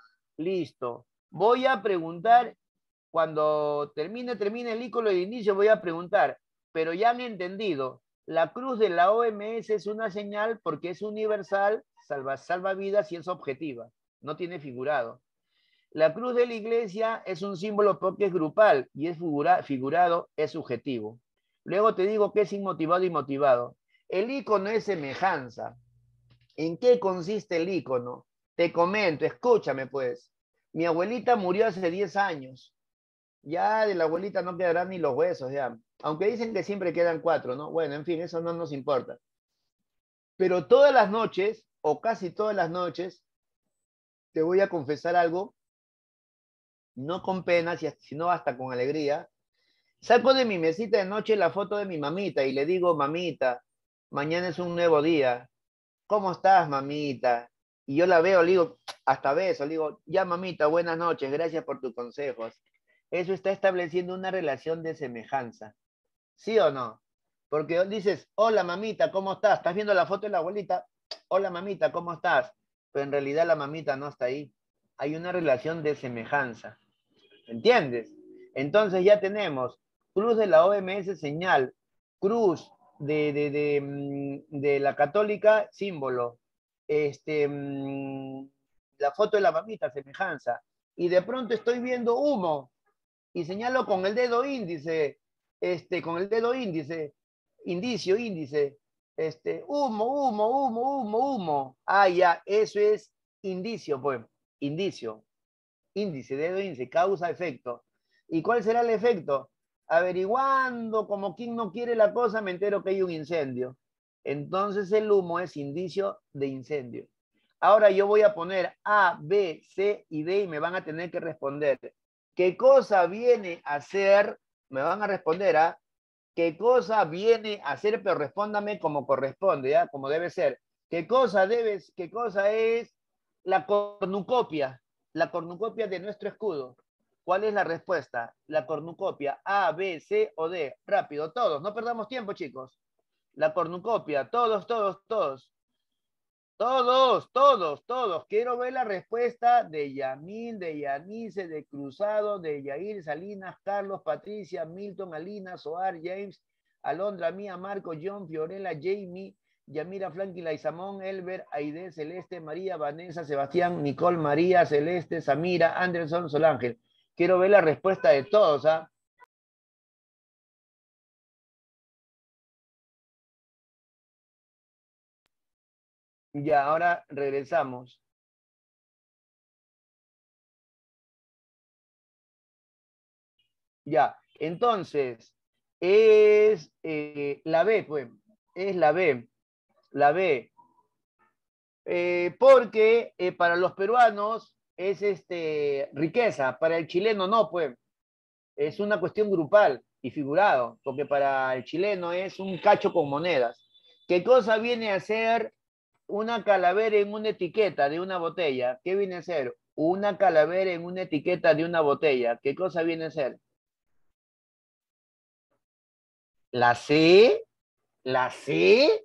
Listo. Voy a preguntar, cuando termine, termine el icono de inicio, voy a preguntar, pero ya han entendido, la cruz de la O M S es una señal porque es universal, salva, salva vidas y es objetiva, no tiene figurado. La cruz de la iglesia es un símbolo porque es grupal y es figura, figurado, es subjetivo. Luego te digo que es inmotivado y motivado. El icono es semejanza. ¿En qué consiste el icono? Te comento, escúchame pues. Mi abuelita murió hace diez años. Ya de la abuelita no quedarán ni los huesos, ya. Aunque dicen que siempre quedan cuatro, ¿no? Bueno, en fin, eso no nos importa. Pero todas las noches, o casi todas las noches, te voy a confesar algo, no con pena, sino hasta con alegría. Saco de mi mesita de noche la foto de mi mamita y le digo, mamita, mañana es un nuevo día. ¿Cómo estás, mamita? Y yo la veo, le digo, hasta beso, le digo, ya, mamita, buenas noches, gracias por tus consejos. Eso está estableciendo una relación de semejanza. ¿Sí o no? Porque dices, hola, mamita, ¿cómo estás? ¿Estás viendo la foto de la abuelita? Hola, mamita, ¿cómo estás? Pero en realidad la mamita no está ahí. Hay una relación de semejanza. ¿Entiendes? Entonces ya tenemos cruz de la O M S, señal, cruz de, de, de, de la católica, símbolo, este, la foto de la mamita, semejanza, y de pronto estoy viendo humo y señalo con el dedo índice, este, con el dedo índice, indicio, índice, este, humo, humo, humo, humo, humo. Ah, ya, eso es indicio, pues, indicio. Índice, dedo índice, causa, efecto. ¿Y cuál será el efecto? Averiguando como quien no quiere la cosa, me entero que hay un incendio. Entonces el humo es indicio de incendio. Ahora yo voy a poner A, B, C y D y me van a tener que responder. ¿Qué cosa viene a ser? Me van a responder a ¿qué cosa viene a ser? Pero respóndame como corresponde, ¿ya? Como debe ser. ¿Qué cosa debes, qué cosa es la cornucopia? La cornucopia de nuestro escudo. ¿Cuál es la respuesta? La cornucopia, A, B, C o D. Rápido, todos, no perdamos tiempo, chicos. La cornucopia, todos, todos, todos. Todos, todos, todos. Quiero ver la respuesta de Yamil, de Yanice, de Cruzado, de Yair, Salinas, Carlos, Patricia, Milton, Alina, Soar, James, Alondra, Mía, Marco, John, Fiorella, Jamie, Yamira, Flanky, Laisamón, Elber, Aide, Celeste, María, Vanessa, Sebastián, Nicole, María, Celeste, Samira, Anderson, Solángel. Quiero ver la respuesta de todos, ¿ah? Ya, ahora regresamos. Ya, entonces, es eh, la B, pues, es la B, la B. Eh, porque eh, para los peruanos es este, riqueza, para el chileno no, pues, es una cuestión grupal y figurado, porque para el chileno es un cacho con monedas. ¿Qué cosa viene a ser una calavera en una etiqueta de una botella? ¿Qué viene a ser? Una calavera en una etiqueta de una botella. ¿Qué cosa viene a ser? La C, la C,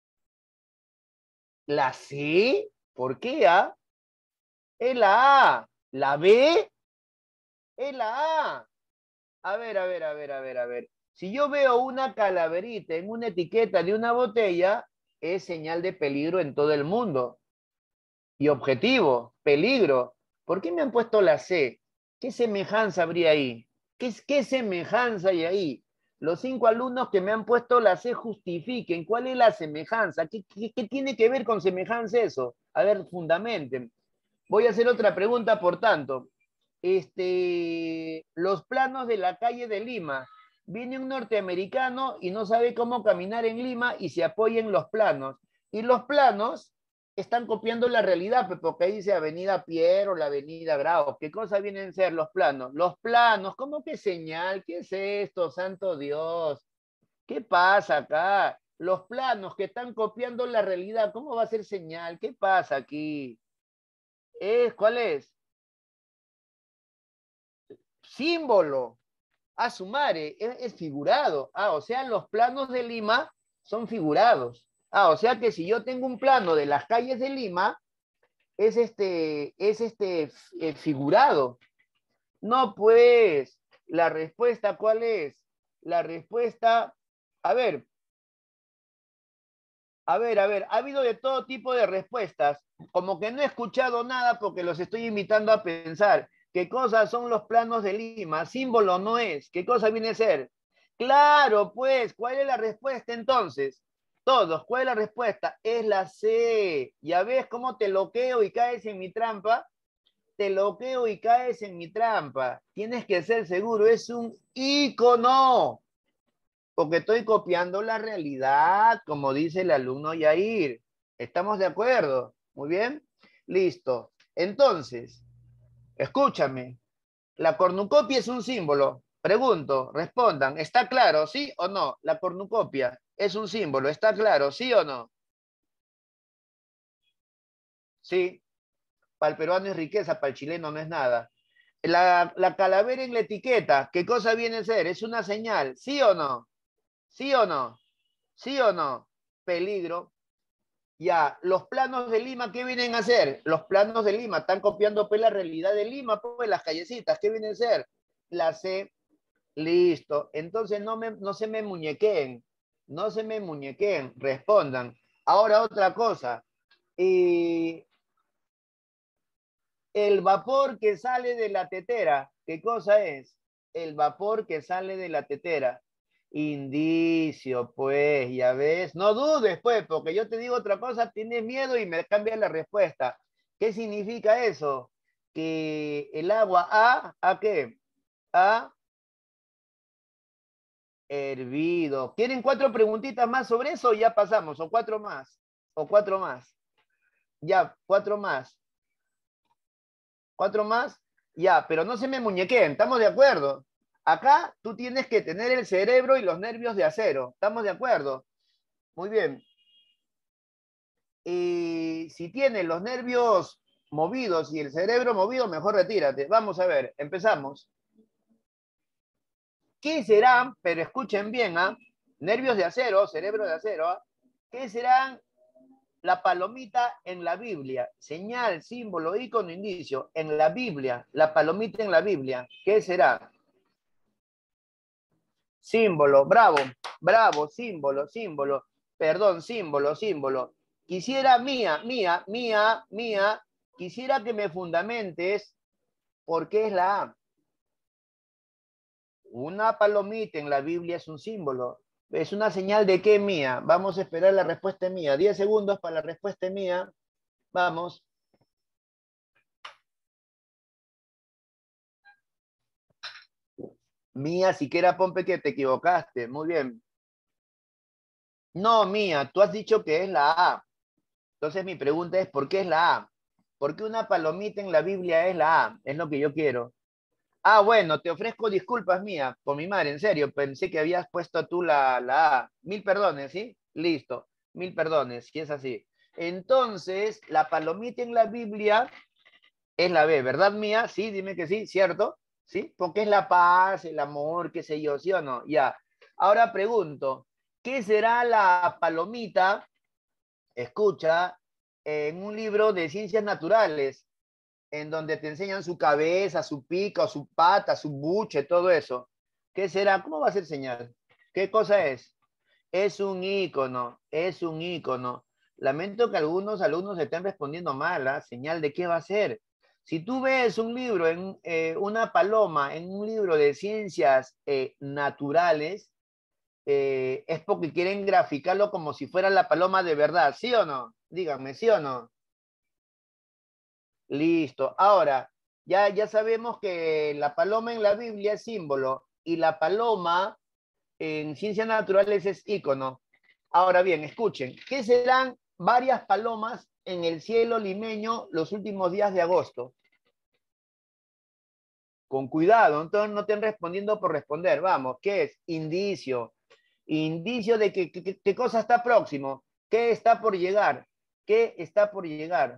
la C. ¿Por qué A? Es la A. La B es la A. A ver, a ver, a ver, a ver, a ver. Si yo veo una calaverita en una etiqueta de una botella, es señal de peligro en todo el mundo. Y objetivo, peligro. ¿Por qué me han puesto la C? ¿Qué semejanza habría ahí? ¿Qué, qué semejanza hay ahí? Los cinco alumnos que me han puesto la C justifiquen. ¿Cuál es la semejanza? ¿Qué, qué, qué tiene que ver con semejanza eso? A ver, fundamenten. Voy a hacer otra pregunta, por tanto. Este, los planos de la calle de Lima. Viene un norteamericano y no sabe cómo caminar en Lima y se apoya en los planos. Y los planos están copiando la realidad, porque ahí dice Avenida Piero, la Avenida Grau. ¿Qué cosa vienen a ser los planos? Los planos, ¿cómo que señal? ¿Qué es esto, santo Dios? ¿Qué pasa acá? Los planos que están copiando la realidad, ¿cómo va a ser señal? ¿Qué pasa aquí? ¿Es, ¿Cuál es? Símbolo. A su madre, es, es figurado. Ah, o sea, los planos de Lima son figurados. Ah, o sea que si yo tengo un plano de las calles de Lima, es este, es este eh, figurado. No, pues, la respuesta, ¿cuál es? La respuesta, a ver, a ver, a ver, ha habido de todo tipo de respuestas, como que no he escuchado nada porque los estoy invitando a pensar. ¿Qué cosas son los planos de Lima? Símbolo no es. ¿Qué cosa viene a ser? Claro, pues, ¿cuál es la respuesta entonces? Todos, ¿cuál es la respuesta? Es la C. ¿Ya ves cómo te loqueo y caes en mi trampa? Te loqueo y caes en mi trampa. Tienes que ser seguro, es un icono porque estoy copiando la realidad, como dice el alumno Yair. ¿Estamos de acuerdo? Muy bien. Listo. Entonces, escúchame. La cornucopia es un símbolo. Pregunto, respondan. ¿Está claro, sí o no? La cornucopia es un símbolo. ¿Está claro, sí o no? Sí. Para el peruano es riqueza, para el chileno no es nada. La, la calavera en la etiqueta, ¿qué cosa viene a ser? ¿Es una señal? ¿Sí o no? ¿Sí o no? ¿Sí o no? Peligro. Ya, los planos de Lima, ¿qué vienen a hacer? Los planos de Lima, están copiando pues la realidad de Lima, pues las callecitas, ¿qué vienen a ser? La C, listo. Entonces no, me, no se me muñequeen, no se me muñequeen, respondan. Ahora otra cosa, y el vapor que sale de la tetera, ¿qué cosa es? El vapor que sale de la tetera. Indicio, pues, ya ves. No dudes, pues, porque yo te digo otra cosa, tienes miedo y me cambias la respuesta. ¿Qué significa eso? Que el agua A, ¿a qué? A, Hervido. ¿Quieren cuatro preguntitas más sobre eso o ya pasamos? ¿O cuatro más? ¿O cuatro más? Ya, cuatro más. ¿Cuatro más? Ya, pero no se me muñequeen, ¿estamos de acuerdo? Acá tú tienes que tener el cerebro y los nervios de acero. ¿Estamos de acuerdo? Muy bien. Y si tienes los nervios movidos y el cerebro movido, mejor retírate. Vamos a ver, empezamos. ¿Qué serán, pero escuchen bien, ¿ah? Nervios de acero, cerebro de acero, ¿ah? ¿Qué serán la palomita en la Biblia? Señal, símbolo, icono, indicio. En la Biblia, la palomita en la Biblia. ¿Qué será? Símbolo, bravo, bravo, símbolo, símbolo. Perdón, símbolo, símbolo. Quisiera, mía, mía, mía, mía, quisiera que me fundamentes por qué es la A. Una palomita en la Biblia es un símbolo. ¿Es una señal de qué, mía? Vamos a esperar la respuesta mía. Diez segundos para la respuesta mía. Vamos. Mía, siquiera Pompe que te equivocaste. Muy bien. No, mía, tú has dicho que es la A. Entonces mi pregunta es, ¿por qué es la A? ¿Por qué una palomita en la Biblia es la A? Es lo que yo quiero. Ah, bueno, te ofrezco disculpas mía, por mi madre, en serio, pensé que habías puesto tú la, la A. Mil perdones, ¿sí? Listo, mil perdones, si es así. Entonces, la palomita en la Biblia es la B, ¿verdad mía? Sí, dime que sí, ¿cierto? ¿Sí? Porque es la paz, el amor, qué sé yo, ¿sí o no? Ya. Ahora pregunto, ¿qué será la palomita? Escucha, en un libro de ciencias naturales, en donde te enseñan su cabeza, su pico, su pata, su buche, todo eso. ¿Qué será? ¿Cómo va a ser señal? ¿Qué cosa es? Es un ícono, es un ícono. Lamento que algunos alumnos estén respondiendo mal, ¿ah? ¿Señal de qué va a ser? Si tú ves un libro, en eh, una paloma, en un libro de ciencias eh, naturales, eh, es porque quieren graficarlo como si fuera la paloma de verdad, ¿sí o no? Díganme, ¿sí o no? Listo. Ahora, ya, ya sabemos que la paloma en la Biblia es símbolo y la paloma en ciencias naturales es ícono. Ahora bien, escuchen, ¿qué serán varias palomas en el cielo limeño los últimos días de agosto? Con cuidado, entonces no estén respondiendo por responder. Vamos, ¿qué es? Indicio. Indicio de que, que, que cosa está próximo. ¿Qué está por llegar? ¿Qué está por llegar?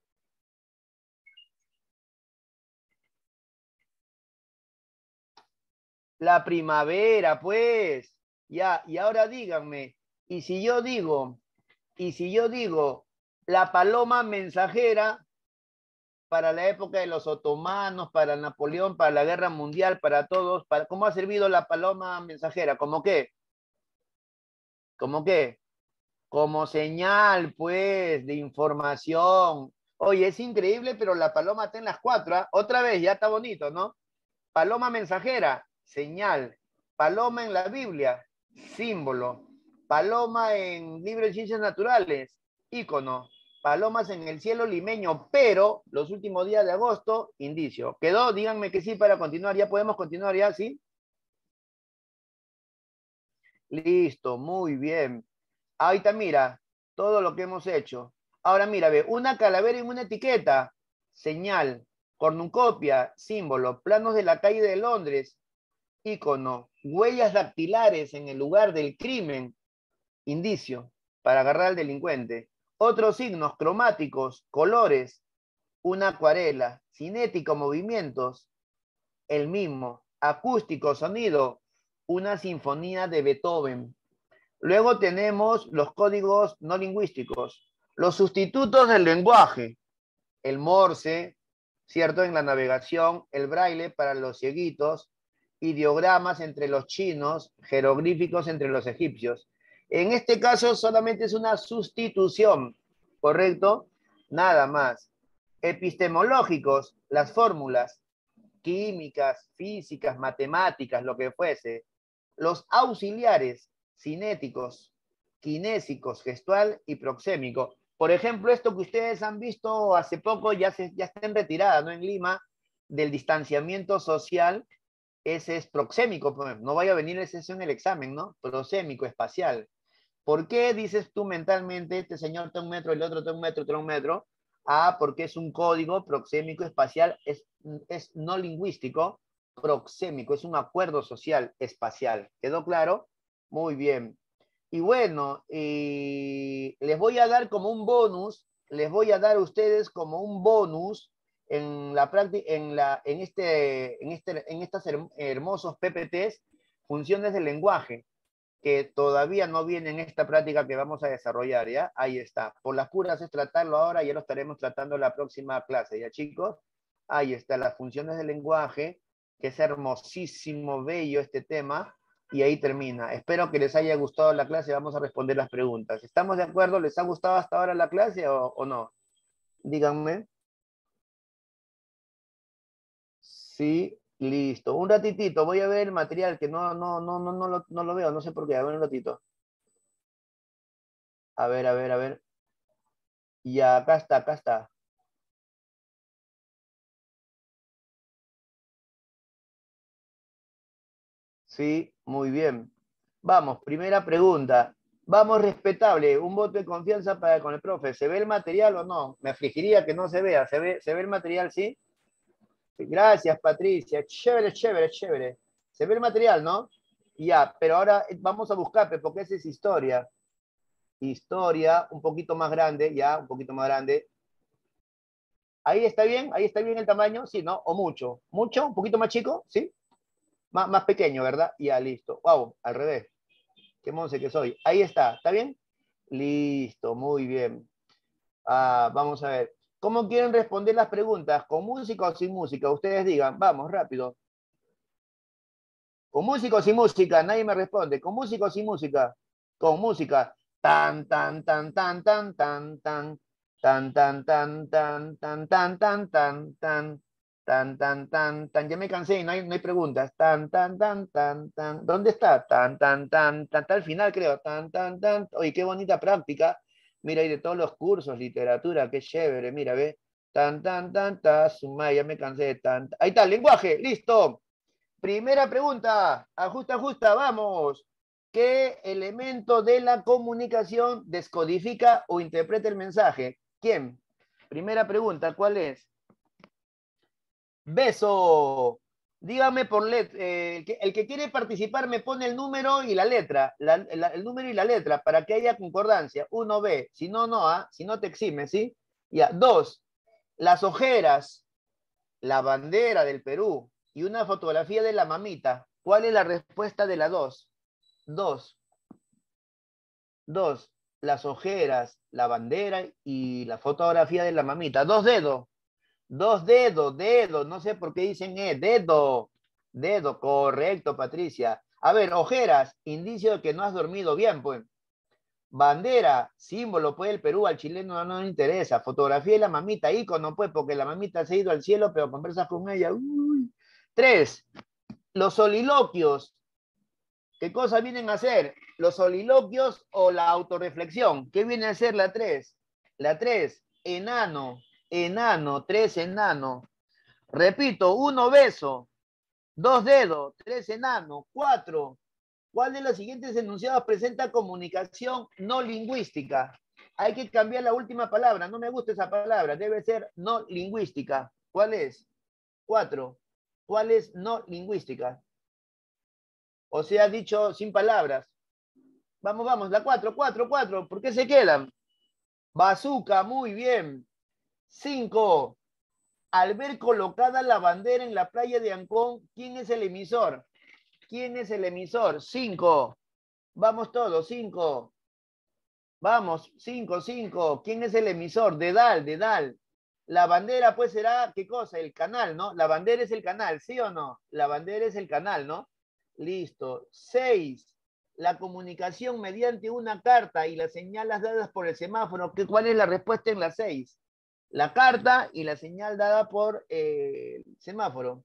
La primavera, pues. Ya, y ahora díganme, y si yo digo, y si yo digo, la paloma mensajera para la época de los otomanos, para Napoleón, para la guerra mundial, para todos, para, ¿cómo ha servido la paloma mensajera? ¿Cómo qué? ¿Cómo qué? Como señal, pues, de información. Oye, es increíble, pero la paloma está en las cuatro, ¿ah? Otra vez, ya está bonito, ¿no? Paloma mensajera, señal. Paloma en la Biblia, símbolo. Paloma en libro de ciencias naturales, ícono. Palomas en el cielo limeño, pero los últimos días de agosto, indicio. ¿Quedó? Díganme que sí para continuar. ¿Ya podemos continuar ya? ¿Sí? Listo, muy bien. Ahí está, mira, todo lo que hemos hecho. Ahora mira, ve, una calavera en una etiqueta, señal, cornucopia, símbolo, planos de la calle de Londres, ícono, huellas dactilares en el lugar del crimen, indicio, para agarrar al delincuente. Otros signos cromáticos, colores, una acuarela, cinético, movimientos, el mismo, acústico, sonido, una sinfonía de Beethoven. Luego tenemos los códigos no lingüísticos, los sustitutos del lenguaje, el morse, ¿cierto? En la navegación, el braille para los cieguitos, ideogramas entre los chinos, jeroglíficos entre los egipcios. En este caso solamente es una sustitución, ¿correcto? Nada más. Epistemológicos, las fórmulas, químicas, físicas, matemáticas, lo que fuese. Los auxiliares, cinéticos, kinésicos, gestual y proxémico. Por ejemplo, esto que ustedes han visto hace poco, ya, se, ya está en retirada, ¿no? En Lima, del distanciamiento social, ese es proxémico, no vaya a venir ese en el examen, ¿no? Proxémico, espacial. ¿Por qué dices tú mentalmente, este señor está un metro, el otro está un metro, está un metro? Ah, porque es un código proxémico espacial, es, es no lingüístico, proxémico, es un acuerdo social espacial. ¿Quedó claro? Muy bien. Y bueno, y les voy a dar como un bonus, les voy a dar a ustedes como un bonus en la práctica, en la, en este, en este, en estos hermosos P P Ts, funciones del lenguaje, que todavía no viene en esta práctica que vamos a desarrollar, ¿ya? Ahí está. Por las puras es tratarlo ahora, ya lo estaremos tratando en la próxima clase, ¿ya, chicos? Ahí está, las funciones del lenguaje, que es hermosísimo, bello este tema, y ahí termina. Espero que les haya gustado la clase, vamos a responder las preguntas. ¿Estamos de acuerdo? ¿Les ha gustado hasta ahora la clase o, o no? Díganme. Sí, listo. Un ratitito, voy a ver el material que no, no, no, no, no, lo, no lo veo, no sé por qué. A ver un ratito. A ver, a ver, a ver. Ya, acá está, acá está. Sí, muy bien. Vamos, primera pregunta. Vamos, respetable, un voto de confianza para con el profe. ¿Se ve el material o no? Me afligiría que no se vea. ¿Se ve, se ve el material, sí? Gracias, Patricia. Chévere, chévere, chévere. ¿Se ve el material, no? Ya, pero ahora vamos a buscar, porque esa es historia. Historia, un poquito más grande, ya, un poquito más grande. Ahí está bien, ahí está bien el tamaño, sí, ¿no? O mucho. ¿Mucho? ¿Un poquito más chico? ¿Sí? Más, más pequeño, ¿verdad? Ya, listo. Wow, al revés. Qué monse que soy. Ahí está, ¿está bien? Listo, muy bien. Ah, vamos a ver. ¿Cómo quieren responder las preguntas? ¿Con música o sin música? Ustedes digan, vamos, rápido. ¿Con música o sin música? Nadie me responde. ¿Con música o sin música? Con música. Tan, tan, tan, tan, tan, tan, tan. Tan, tan, tan, tan, tan, tan, tan, tan, tan. Tan, tan, tan, tan. Ya me cansé, no hay, no hay preguntas. Tan, tan, tan, tan, tan. ¿Dónde está? Tan, tan, tan, tan. Está al final, creo. Tan, tan, tan. Oye, qué bonita práctica. Mira, ahí de todos los cursos, literatura, qué chévere. Mira, ve. Tan, tan, tan, tan. Sumay, ya me cansé de tan. Ahí está, lenguaje, listo. Primera pregunta, ajusta, ajusta, vamos. ¿Qué elemento de la comunicación descodifica o interpreta el mensaje? ¿Quién? Primera pregunta, ¿cuál es? Beso. Dígame por letra. Eh, el, que, el que quiere participar me pone el número y la letra. La, la, el número y la letra para que haya concordancia. Uno B. Si no, no A. Si no, te exime, ¿sí? Ya. Dos. Las ojeras. La bandera del Perú y una fotografía de la mamita. ¿Cuál es la respuesta de la dos? Dos. Dos. Las ojeras, la bandera y la fotografía de la mamita. Dos dedos. Dos dedos, dedos. No sé por qué dicen E. Dedo. Dedo. Correcto, Patricia. A ver, ojeras. Indicio de que no has dormido bien, pues. Bandera, símbolo, pues, del Perú, al chileno no, no le interesa. Fotografía de la mamita, ícono, pues, porque la mamita se ha ido al cielo, pero conversas con ella. Uy. Tres, los soliloquios. ¿Qué cosa vienen a hacer? Los soliloquios o la autorreflexión. ¿Qué viene a ser la tres? La tres, enano, enano, tres, enano. Repito, uno, beso. Dos, dedos. Tres, enano. Cuatro, ¿cuál de los siguientes enunciados presenta comunicación no lingüística? Hay que cambiar la última palabra. No me gusta esa palabra. Debe ser no lingüística. ¿Cuál es? Cuatro. ¿Cuál es no lingüística? O sea, dicho sin palabras. Vamos, vamos. La cuatro, cuatro, cuatro. ¿Por qué se quedan? Bazooka, muy bien. Cinco. Al ver colocada la bandera en la playa de Ancón, ¿quién es el emisor? ¿Quién es el emisor? Cinco. Vamos todos. Cinco. Vamos, cinco, cinco. ¿Quién es el emisor? Dedal, Dedal. La bandera, pues, será, ¿qué cosa? El canal, ¿no? La bandera es el canal, ¿sí o no? La bandera es el canal, ¿no? Listo. Seis. La comunicación mediante una carta y las señales dadas por el semáforo. ¿Qué, ¿Cuál es la respuesta en la seis? La carta y la señal dada por eh, el semáforo.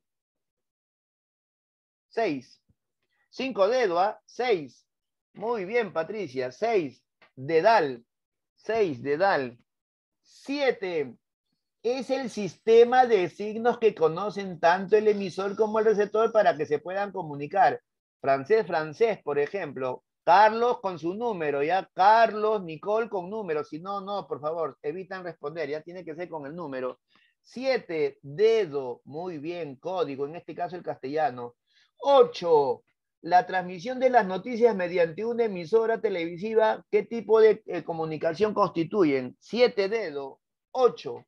Seis. Cinco dedos, ¿ah? Seis. Muy bien, Patricia. Seis. Dedal. Seis, dedal. Siete. es el sistema de signos que conocen tanto el emisor como el receptor para que se puedan comunicar. Francés, francés, por ejemplo. Carlos con su número, ya. Carlos, Nicole con número. Si no, no, por favor, evitan responder. Ya tiene que ser con el número. Siete, dedo. Muy bien, código. En este caso el castellano. Ocho, la transmisión de las noticias mediante una emisora televisiva. ¿Qué tipo de eh, comunicación constituyen? Siete, dedo. Ocho.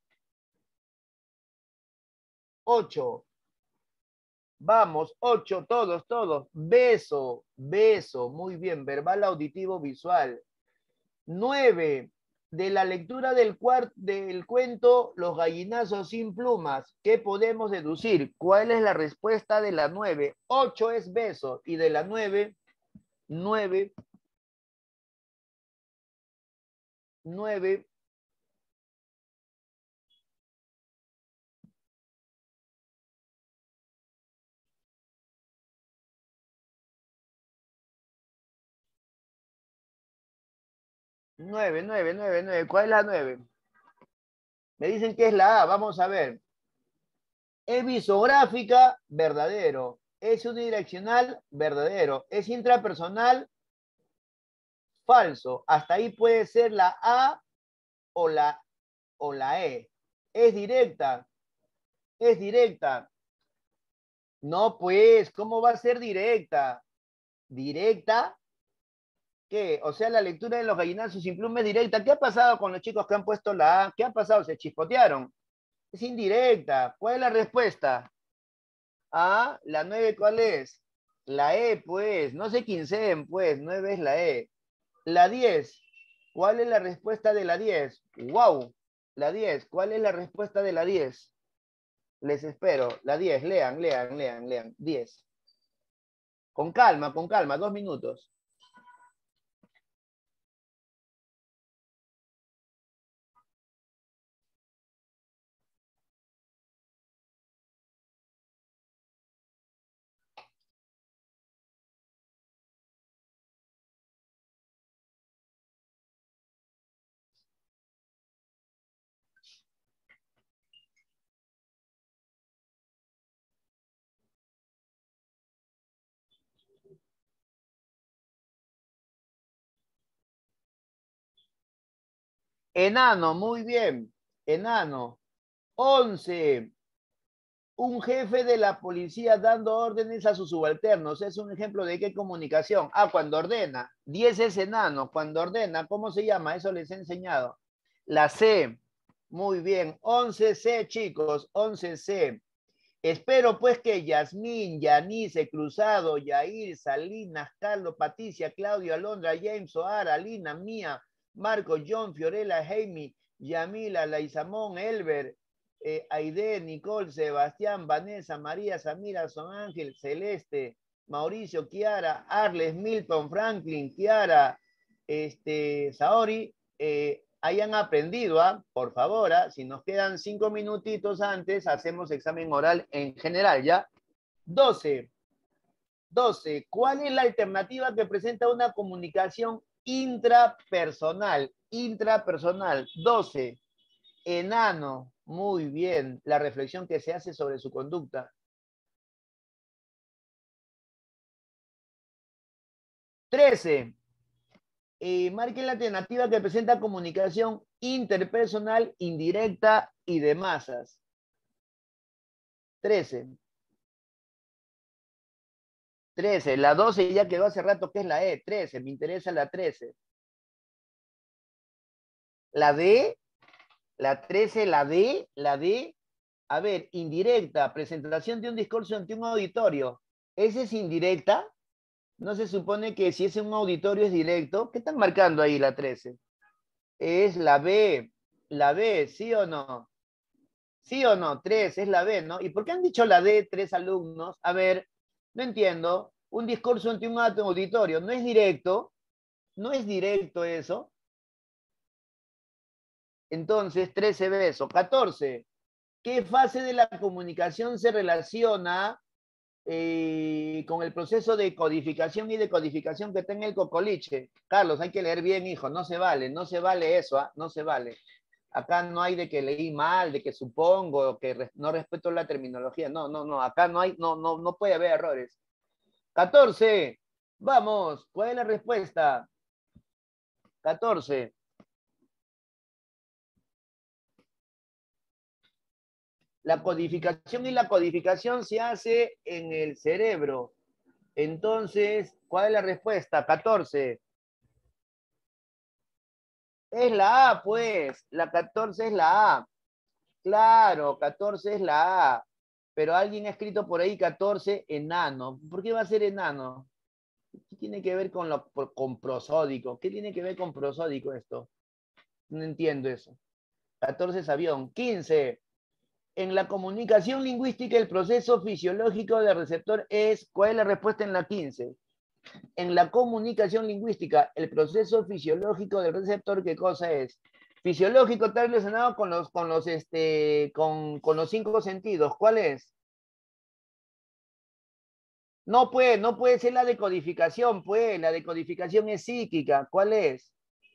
Ocho. Vamos, ocho, todos, todos. Beso, beso. Muy bien, verbal, auditivo, visual. Nueve, de la lectura del, cuart del cuento Los gallinazos sin plumas, ¿qué podemos deducir? ¿Cuál es la respuesta de la nueve? Ocho es beso y de la nueve, nueve, nueve. Nueve, nueve, nueve, nueve. ¿Cuál es la nueve? Me dicen que es la A. Vamos a ver. Es visográfica, verdadero. Es unidireccional, verdadero. Es intrapersonal, falso. Hasta ahí puede ser la A o la, o la E. Es directa. Es directa. No, pues, ¿cómo va a ser directa? ¿Directa? ¿Qué? O sea, la lectura de los gallinazos sin pluma es directa. ¿Qué ha pasado con los chicos que han puesto la A? ¿Qué ha pasado? ¿Se chispotearon? Es indirecta. ¿Cuál es la respuesta? Ah, la nueve, ¿cuál es? La E, pues. No se quinceen, pues. nueve es la E. La diez. ¿Cuál es la respuesta de la diez? ¡Wow! La diez. ¿Cuál es la respuesta de la diez? Les espero. La diez. Lean, lean, lean, lean. diez. Con calma, con calma. Dos minutos. Enano, muy bien. Enano. once. Un jefe de la policía dando órdenes a sus subalternos. Es un ejemplo de qué comunicación. Ah, cuando ordena. diez es enano. Cuando ordena, ¿cómo se llama? Eso les he enseñado. La C. Muy bien. once C, chicos. once C. Espero pues que Yasmín, Yanice, Cruzado, Yair, Salinas, Carlos, Patricia, Claudio, Alondra, James, Oara, Lina, Mía, Marco, John, Fiorella, Jaime, Yamila, Laisamón, Elber, eh, Aide, Nicole, Sebastián, Vanessa, María, Samira, Son Ángel, Celeste, Mauricio, Kiara, Arles, Milton, Franklin, Kiara, este, Saori, eh, hayan aprendido, ¿ah? Por favor, ¿ah? Si nos quedan cinco minutitos antes, hacemos examen oral en general, ¿ya? doce. doce. ¿Cuál es la alternativa que presenta una comunicación intrapersonal? Intrapersonal. doce. Enano. Muy bien. La reflexión que se hace sobre su conducta. trece. Eh, marquen la alternativa que presenta comunicación interpersonal, indirecta y de masas. trece. trece. La doce ya quedó hace rato, que es la E. trece. Me interesa la trece. La D. La trece, la D. La D. A ver, indirecta. Presentación de un discurso ante un auditorio. ¿Esa es indirecta? ¿No se supone que si es un auditorio es directo? ¿Qué están marcando ahí la trece? Es la B. La B, ¿sí o no? ¿Sí o no? Tres, es la B, ¿no? ¿Y por qué han dicho la D tres alumnos? A ver, no entiendo. Un discurso ante un auditorio, ¿no es directo? ¿No es directo eso? Entonces, trece besos. catorce. ¿Qué fase de la comunicación se relaciona eh, con el proceso de codificación y decodificación que tenga el cocoliche? Carlos, hay que leer bien, hijo. No se vale, no se vale eso, ¿ah? No se vale. Acá no hay de que leí mal, de que supongo, que res- no respeto la terminología. No, no, no. Acá no hay, no, no, no puede haber errores. catorce. Vamos. ¿Cuál es la respuesta? catorce. La codificación y la codificación se hace en el cerebro. Entonces, ¿cuál es la respuesta? catorce. Es la A, pues. La catorce es la A. Claro, catorce es la A. Pero alguien ha escrito por ahí catorce enano. ¿Por qué va a ser enano? ¿Qué tiene que ver con, lo, con prosódico? ¿Qué tiene que ver con prosódico esto? No entiendo eso. catorce es avión. quince. En la comunicación lingüística, el proceso fisiológico del receptor es... ¿Cuál es la respuesta en la quince? En la comunicación lingüística, el proceso fisiológico del receptor, ¿qué cosa es? Fisiológico está relacionado con los, con los, este, con, con los cinco sentidos. ¿Cuál es? No puede, no puede ser la decodificación, pues. La decodificación es psíquica. ¿Cuál es?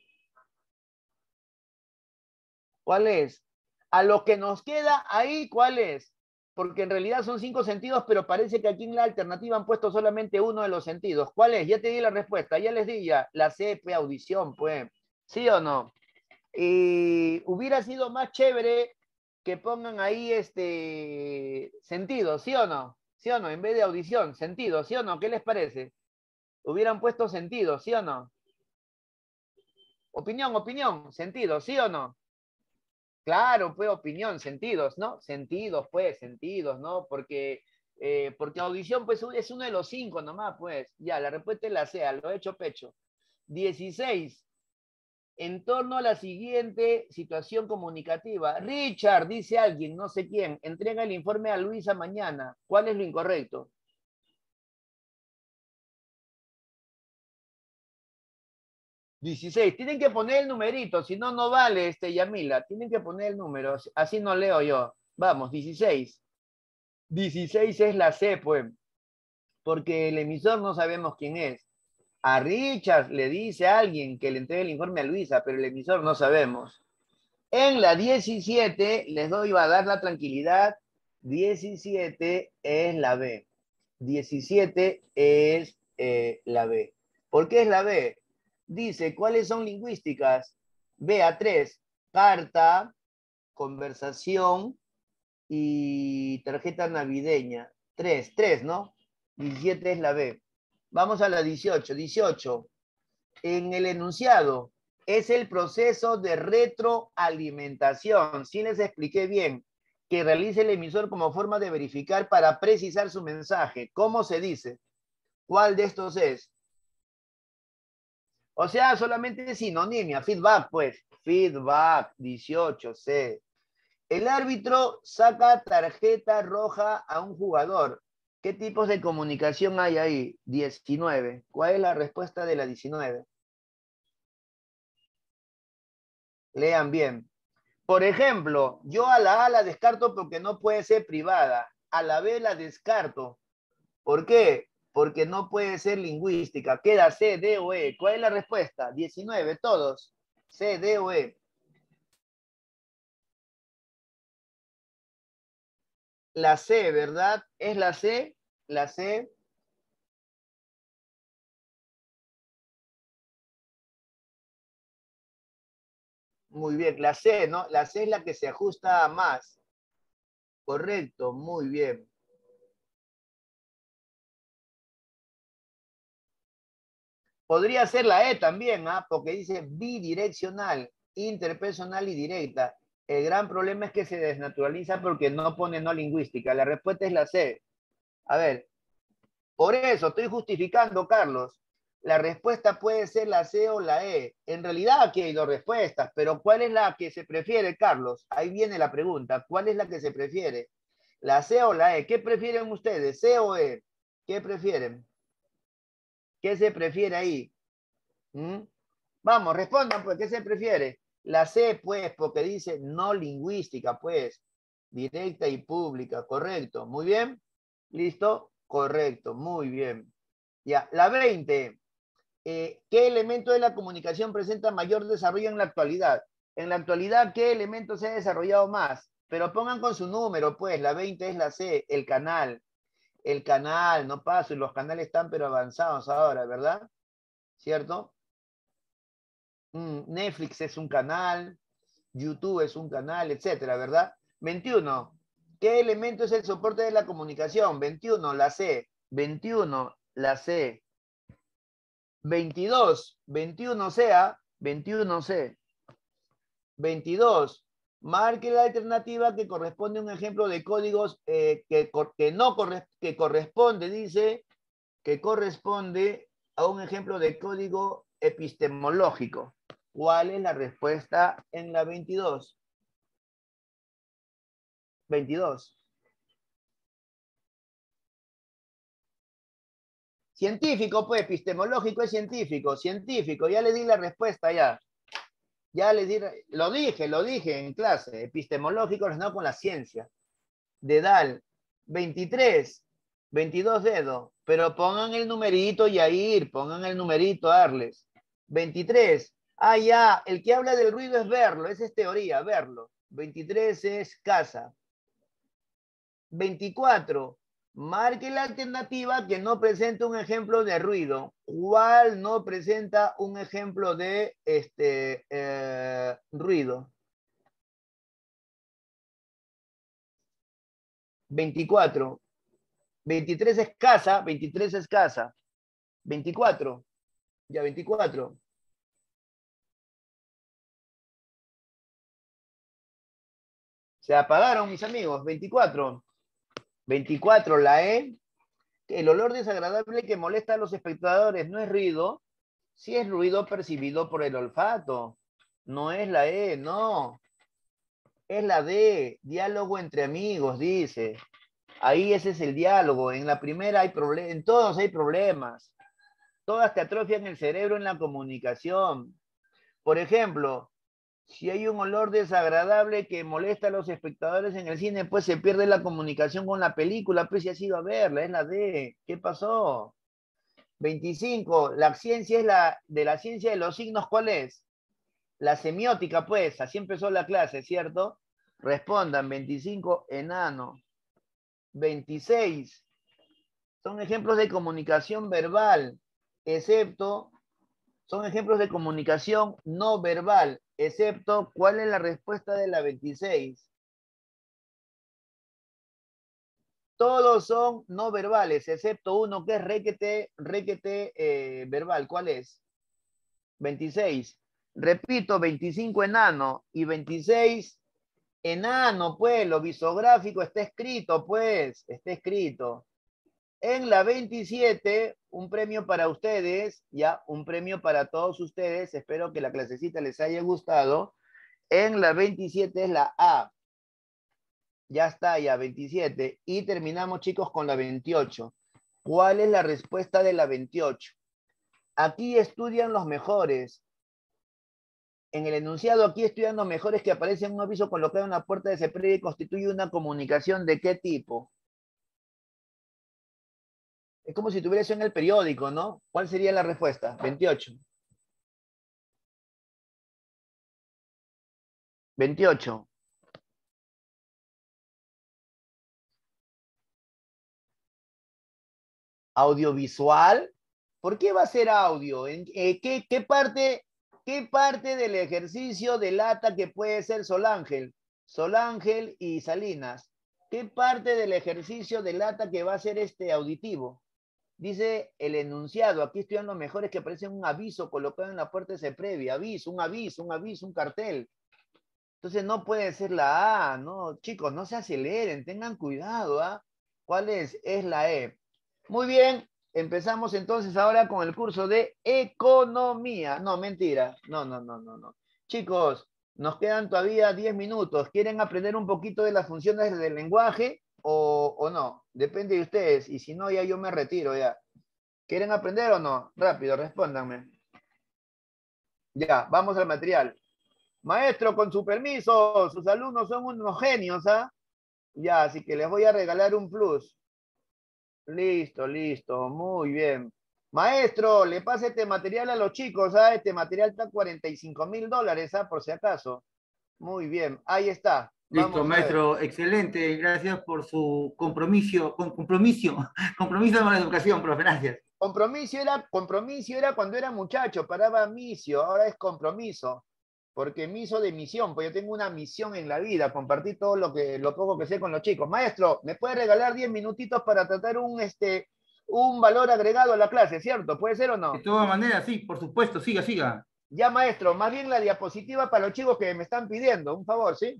¿Cuál es? A lo que nos queda ahí, ¿cuál es? Porque en realidad son cinco sentidos, pero parece que aquí en la alternativa han puesto solamente uno de los sentidos. ¿Cuál es? Ya te di la respuesta, ya les di ya. La C, pues, audición, pues. ¿Sí o no? Y hubiera sido más chévere que pongan ahí este sentido, ¿sí o no? ¿Sí o no? En vez de audición, sentido, ¿sí o no? ¿Qué les parece? Hubieran puesto sentido, ¿sí o no? Opinión, opinión, sentido, ¿sí o no? Claro, pues opinión, sentidos, ¿no? Sentidos, pues, sentidos, ¿no? Porque, eh, porque audición, pues, es uno de los cinco nomás, pues. Ya, la respuesta es la C, lo he hecho pecho. dieciséis. En torno a la siguiente situación comunicativa. Richard, dice alguien, no sé quién, entrega el informe a Luisa mañana. ¿Cuál es lo incorrecto? dieciséis. Tienen que poner el numerito, si no, no vale, este, Yamila. Tienen que poner el número, así no leo yo. Vamos, dieciséis. dieciséis es la C, pues, porque el emisor no sabemos quién es. A Richard le dice a alguien que le entregue el informe a Luisa, pero el emisor no sabemos. En la diecisiete, les doy a dar la tranquilidad, diecisiete es la B. diecisiete es eh, la B. ¿Por qué es la B? Dice, ¿cuáles son lingüísticas? B a tres, carta, conversación y tarjeta navideña. tres, tres, ¿no? diecisiete es la B. Vamos a la dieciocho. dieciocho. En el enunciado es el proceso de retroalimentación. Sí les expliqué bien que realice el emisor como forma de verificar para precisar su mensaje. ¿Cómo se dice? ¿Cuál de estos es? O sea, solamente sinonimia, feedback, pues. Feedback, dieciocho, C. El árbitro saca tarjeta roja a un jugador. ¿Qué tipos de comunicación hay ahí? diecinueve. ¿Cuál es la respuesta de la diecinueve? Lean bien. Por ejemplo, yo a la A la descarto porque no puede ser privada. A la B la descarto. ¿Por qué? Porque no puede ser lingüística. Queda C, D o E. ¿Cuál es la respuesta? diecinueve, todos. C, D o E. La C, ¿verdad? ¿Es la C? La C. Muy bien. La C, ¿no? La C es la que se ajusta más. Correcto, muy bien. Podría ser la E también, ¿ah? Porque dice bidireccional, interpersonal y directa. El gran problema es que se desnaturaliza porque no pone no lingüística. La respuesta es la C. A ver, por eso estoy justificando, Carlos. La respuesta puede ser la C o la E. En realidad aquí hay dos respuestas, pero ¿cuál es la que se prefiere, Carlos? Ahí viene la pregunta. ¿Cuál es la que se prefiere? ¿La C o la E? ¿Qué prefieren ustedes? ¿C o E? ¿Qué prefieren? ¿Qué se prefiere ahí? ¿Mm? Vamos, respondan, pues, ¿qué se prefiere? La C, pues, porque dice no lingüística, pues, directa y pública, correcto. Muy bien, listo, correcto, muy bien. Ya, la veinte. Eh, ¿qué elemento de la comunicación presenta mayor desarrollo en la actualidad? En la actualidad, ¿qué elemento se ha desarrollado más? Pero pongan con su número, pues, la veinte es la C, el canal. El canal, no paso, y los canales están pero avanzados ahora, ¿verdad? ¿Cierto? Mm, Netflix es un canal, YouTube es un canal, etcétera, ¿verdad? veintiuno. ¿Qué elemento es el soporte de la comunicación? veintiuno, la C. veintiuno, la C. veintidós, veintiuno sea, veintiuno C. veintidós. Marque la alternativa que corresponde a un ejemplo de códigos eh, que, que no corre, que corresponde, dice, que corresponde a un ejemplo de código epistemológico. ¿Cuál es la respuesta en la veintidós? veintidós. Científico, pues, epistemológico es científico, científico, ya le di la respuesta ya. Ya les di, lo dije, lo dije en clase, epistemológico relacionado con la ciencia. Dedal, veintitrés, veintidós dedos, pero pongan el numerito Yair, pongan el numerito Arles. veintitrés, ah ya, el que habla del ruido es verlo, esa es teoría, verlo. veintitrés es casa. veinticuatro, marque la alternativa que no presenta un ejemplo de ruido. ¿Cuál no presenta un ejemplo de este, eh, ruido? veinticuatro. veintitrés es casa, veintitrés es casa. veinticuatro. Ya, veinticuatro. Se apagaron, mis amigos. veinticuatro. veinticuatro, la E. El olor desagradable que molesta a los espectadores no es ruido, sí es ruido percibido por el olfato. No es la E, no. Es la D, diálogo entre amigos, dice. Ahí ese es el diálogo. En la primera hay problemas, en todos hay problemas. Todas te atrofian el cerebro en la comunicación. Por ejemplo, si hay un olor desagradable que molesta a los espectadores en el cine, pues se pierde la comunicación con la película, pues si has ido a verla, es la D. ¿Qué pasó? veinticinco. La ciencia es la de la ciencia de los signos, ¿cuál es? La semiótica, pues, así empezó la clase, ¿cierto? Respondan, veinticinco, enano. veintiséis. Son ejemplos de comunicación verbal, excepto, son ejemplos de comunicación no verbal, excepto, ¿cuál es la respuesta de la veintiséis? Todos son no verbales, excepto uno que es requete, requete eh, verbal. ¿Cuál es? veintiséis. Repito, veinticinco enano y veintiséis enano, pues, lo visográfico está escrito, pues, está escrito. En la veintisiete, un premio para ustedes, ya, un premio para todos ustedes. Espero que la clasecita les haya gustado. En la veintisiete es la A. Ya está, ya, veintisiete. Y terminamos, chicos, con la veintiocho. ¿Cuál es la respuesta de la veintiocho? Aquí estudian los mejores. En el enunciado, aquí estudian los mejores que aparece en un aviso colocado en la puerta de ese predio y constituye una comunicación ¿de qué tipo? Es como si tuviera eso en el periódico, ¿no? ¿Cuál sería la respuesta? veintiocho. veintiocho. Audiovisual. ¿Por qué va a ser audio? ¿En, eh, qué, qué, parte, ¿Qué parte del ejercicio delata que puede ser Solángel? Solángel y Salinas. ¿Qué parte del ejercicio delata que va a ser este auditivo? Dice el enunciado, aquí estudian los mejores que aparece un aviso colocado en la puerta de ese previo. Aviso, un aviso, un aviso, un cartel. Entonces no puede ser la A, ¿no? Chicos, no se aceleren, tengan cuidado, ¿ah? ¿Cuál es? Es la E. Muy bien, empezamos entonces ahora con el curso de economía. No, mentira. No, no, no, no, no. Chicos, nos quedan todavía diez minutos. ¿Quieren aprender un poquito de las funciones del lenguaje o, o no? Depende de ustedes. Y si no, ya yo me retiro ya. ¿Quieren aprender o no? Rápido, respóndanme. Ya, vamos al material. Maestro, con su permiso, sus alumnos son unos genios, ¿ah? Ya, así que les voy a regalar un plus. Listo, listo, muy bien. Maestro, le pasa este material a los chicos, ¿ah? Este material está cuarenta y cinco mil dólares, ¿ah? Por si acaso. Muy bien, ahí está. Listo, Vamos a ver. maestro, excelente. Gracias por su compromiso, con compromiso, compromiso con la educación, profe. Gracias. Compromiso era, compromiso era cuando era muchacho, paraba misio, ahora es compromiso. Porque miso de misión, pues yo tengo una misión en la vida, compartir todo lo, que, lo poco que sé con los chicos. Maestro, ¿me puede regalar diez minutitos para tratar un, este, un valor agregado a la clase, ¿cierto? ¿Puede ser o De no? todas maneras, sí, por supuesto, siga, siga. Ya, maestro, más bien la diapositiva para los chicos que me están pidiendo, un favor, ¿sí?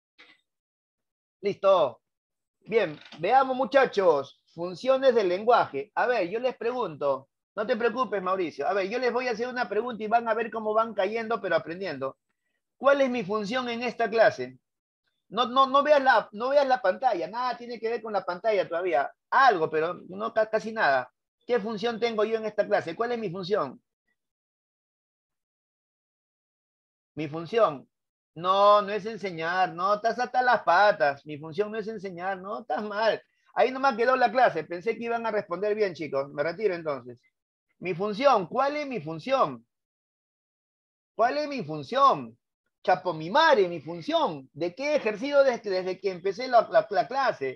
Listo. Bien, veamos muchachos, funciones del lenguaje. A ver, yo les pregunto, no te preocupes, Mauricio. A ver, yo les voy a hacer una pregunta y van a ver cómo van cayendo, pero aprendiendo. ¿Cuál es mi función en esta clase? No, no, no, veas la, no veas la pantalla, nada tiene que ver con la pantalla todavía. Algo, pero no casi nada. ¿Qué función tengo yo en esta clase? ¿Cuál es mi función? Mi función. No, no es enseñar, no, estás hasta las patas. Mi función no es enseñar, no, estás mal. Ahí nomás quedó la clase. Pensé que iban a responder bien, chicos. Me retiro entonces. Mi función, ¿cuál es mi función? ¿Cuál es mi función? Chapo, mi madre, mi función. ¿De qué he ejercido desde, desde que empecé la, la, la clase?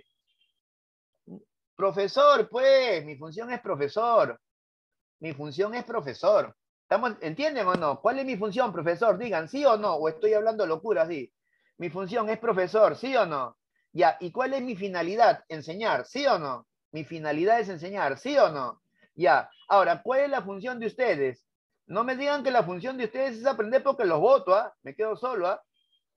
Profesor, pues, mi función es profesor. Mi función es profesor. ¿Estamos, ¿Entienden o no? ¿Cuál es mi función, profesor? Digan, ¿sí o no? ¿O estoy hablando locuras? Sí. Mi función es profesor, ¿sí o no? Ya, ¿y cuál es mi finalidad? Enseñar, ¿sí o no? Mi finalidad es enseñar, ¿sí o no? Ya, ahora, ¿cuál es la función de ustedes? No me digan que la función de ustedes es aprender porque los voto, ¿ah? Me quedo solo, ¿ah?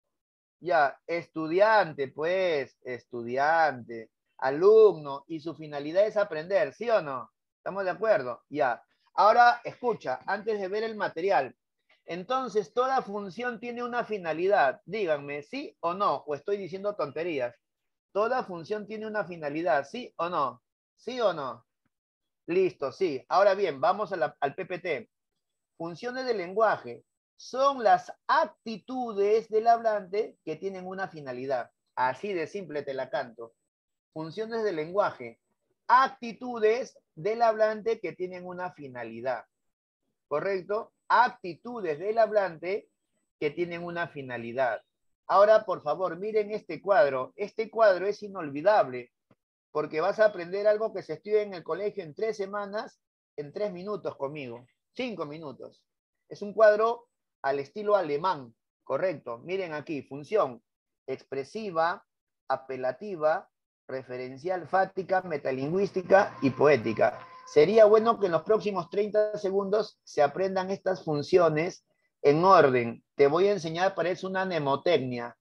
Ya, estudiante, pues, estudiante, alumno, y su finalidad es aprender, ¿sí o no? ¿Estamos de acuerdo? Ya. Ahora, escucha, antes de ver el material. Entonces, toda función tiene una finalidad. Díganme, ¿sí o no? O estoy diciendo tonterías. Toda función tiene una finalidad, ¿sí o no? ¿Sí o no? Listo, sí. Ahora bien, vamos a la, al P P T. Funciones del lenguaje son las actitudes del hablante que tienen una finalidad. Así de simple te la canto. Funciones del lenguaje. Actitudes del hablante que tienen una finalidad. ¿Correcto? Actitudes del hablante que tienen una finalidad. Ahora, por favor, miren este cuadro. Este cuadro es inolvidable porque vas a aprender algo que se estudia en el colegio en tres semanas, en tres minutos conmigo. Cinco minutos. Es un cuadro al estilo alemán, correcto. Miren aquí, función expresiva, apelativa, referencial, fática, metalingüística y poética. Sería bueno que en los próximos treinta segundos se aprendan estas funciones en orden. Te voy a enseñar, parece una mnemotecnia.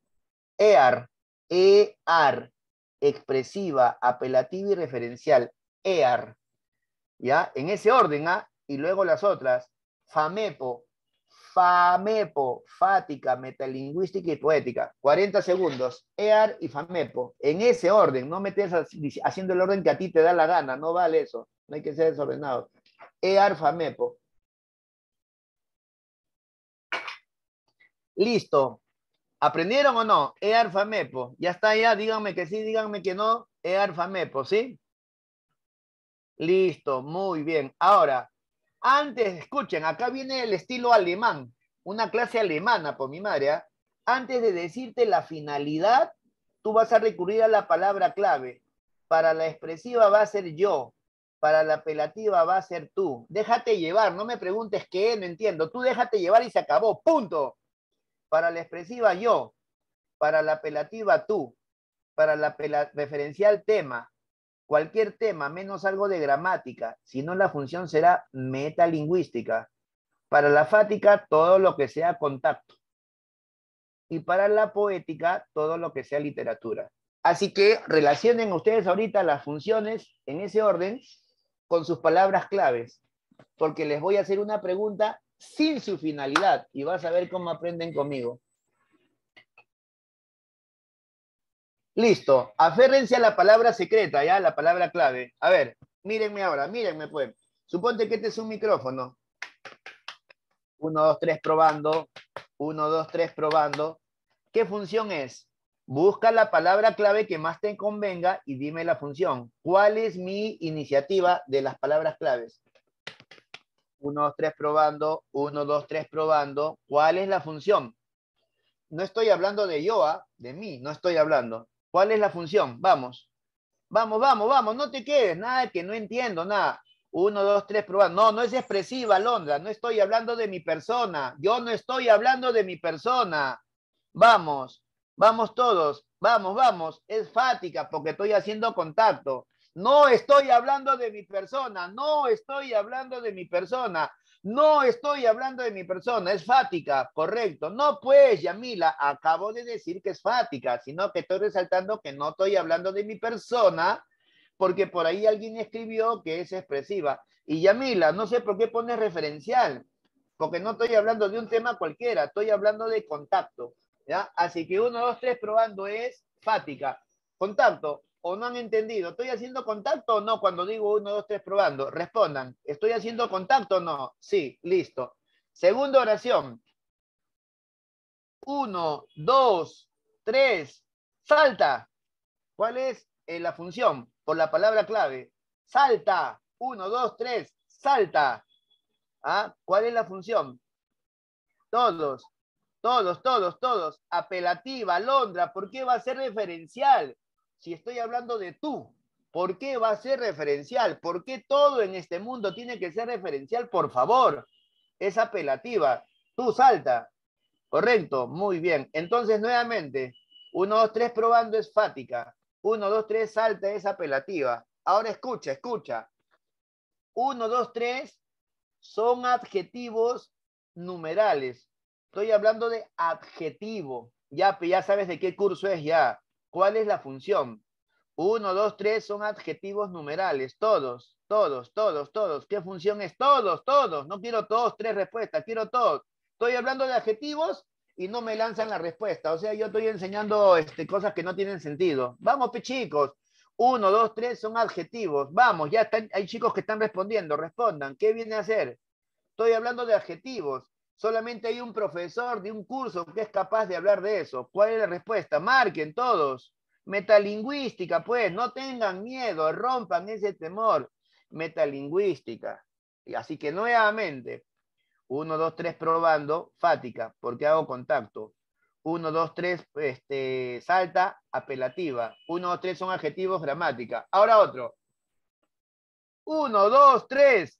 E A R, E A R, expresiva, apelativa y referencial. E A R. ¿Ya? En ese orden, ¿ah? Y luego las otras. FAMEPO, FAMEPO, fática, metalingüística y poética. cuarenta segundos. E A R y FAMEPO. En ese orden. No me estés haciendo el orden que a ti te da la gana. No vale eso. No hay que ser desordenado. E A R, FAMEPO. Listo. ¿Aprendieron o no? E A R, FAMEPO. Ya está, ya. Díganme que sí, díganme que no. E A R, FAMEPO, ¿sí? Listo, muy bien. Ahora, antes, escuchen, acá viene el estilo alemán, una clase alemana, por mi madre. ¿eh? Antes de decirte la finalidad, tú vas a recurrir a la palabra clave. Para la expresiva va a ser yo, para la apelativa va a ser tú. Déjate llevar, no me preguntes qué, no entiendo. Tú déjate llevar y se acabó, punto. Para la expresiva yo, para la apelativa tú, para la referencial tema. Cualquier tema, menos algo de gramática, si no la función será metalingüística. Para la fática, todo lo que sea contacto. Y para la poética, todo lo que sea literatura. Así que relacionen ustedes ahorita las funciones en ese orden con sus palabras claves, porque les voy a hacer una pregunta sin su finalidad y vas a ver cómo aprenden conmigo. Listo, aférrense a la palabra secreta, ya, la palabra clave. A ver, mírenme ahora, mírenme pues. Suponte que este es un micrófono. Uno, dos, tres, probando. Uno, dos, tres, probando. ¿Qué función es? Busca la palabra clave que más te convenga y dime la función. ¿Cuál es mi iniciativa de las palabras claves? uno, dos, tres, probando. uno, dos, tres, probando. ¿Cuál es la función? No estoy hablando de yo, ¿ah? De mí, no estoy hablando. ¿Cuál es la función? Vamos. Vamos, vamos, vamos. No te quedes. Nada que no entiendo, nada. uno, dos, tres, probando. No, no es expresiva, Alondra. No estoy hablando de mi persona. Yo no estoy hablando de mi persona. Vamos. Vamos todos. Vamos, vamos. Es fática porque estoy haciendo contacto. No estoy hablando de mi persona. No estoy hablando de mi persona. No estoy hablando de mi persona. Es fática. Correcto. No, pues, Yamila, acabo de decir que es fática, sino que estoy resaltando que no estoy hablando de mi persona, porque por ahí alguien escribió que es expresiva. Y Yamila, no sé por qué pones referencial, porque no estoy hablando de un tema cualquiera, estoy hablando de contacto. ¿Ya? Así que uno, dos, tres, probando es fática. Contacto, o no han entendido. ¿Estoy haciendo contacto o no cuando digo uno, dos, tres, probando? Respondan. ¿Estoy haciendo contacto o no? Sí, listo. Segunda oración. Uno, dos, tres, salta. ¿Cuál es eh, la función? Por la palabra clave. Salta. Uno, dos, tres, salta. ¿Ah? ¿Cuál es la función? Todos. Todos, todos, todos. Apelativa, Alondra, ¿por qué va a ser referencial? Si estoy hablando de tú, ¿por qué va a ser referencial? ¿Por qué todo en este mundo tiene que ser referencial? Por favor, es apelativa. Tú salta. Correcto, muy bien. Entonces, nuevamente, uno, dos, tres, probando es fática. uno, dos, tres, salta es apelativa. Ahora escucha, escucha. uno, dos, tres son adjetivos numerales. Estoy hablando de adjetivo. Ya, ya sabes de qué curso es ya. ¿Cuál es la función? uno, dos, tres son adjetivos numerales. Todos, todos, todos, todos. ¿Qué función es? Todos, todos. No quiero todos, tres respuestas. Quiero todos. Estoy hablando de adjetivos y no me lanzan la respuesta. O sea, yo estoy enseñando este, cosas que no tienen sentido. Vamos, pe, chicos. uno, dos, tres son adjetivos. Vamos, ya están, hay chicos que están respondiendo. Respondan. ¿Qué viene a hacer? Estoy hablando de adjetivos. Solamente hay un profesor de un curso que es capaz de hablar de eso. ¿Cuál es la respuesta? Marquen todos. Metalingüística, pues, no tengan miedo, rompan ese temor. Metalingüística. Y así que nuevamente, uno, dos, tres, probando, fática, porque hago contacto. uno, dos, tres, este, salta, apelativa. uno, dos, tres son adjetivos, gramática. Ahora otro. uno, dos, tres.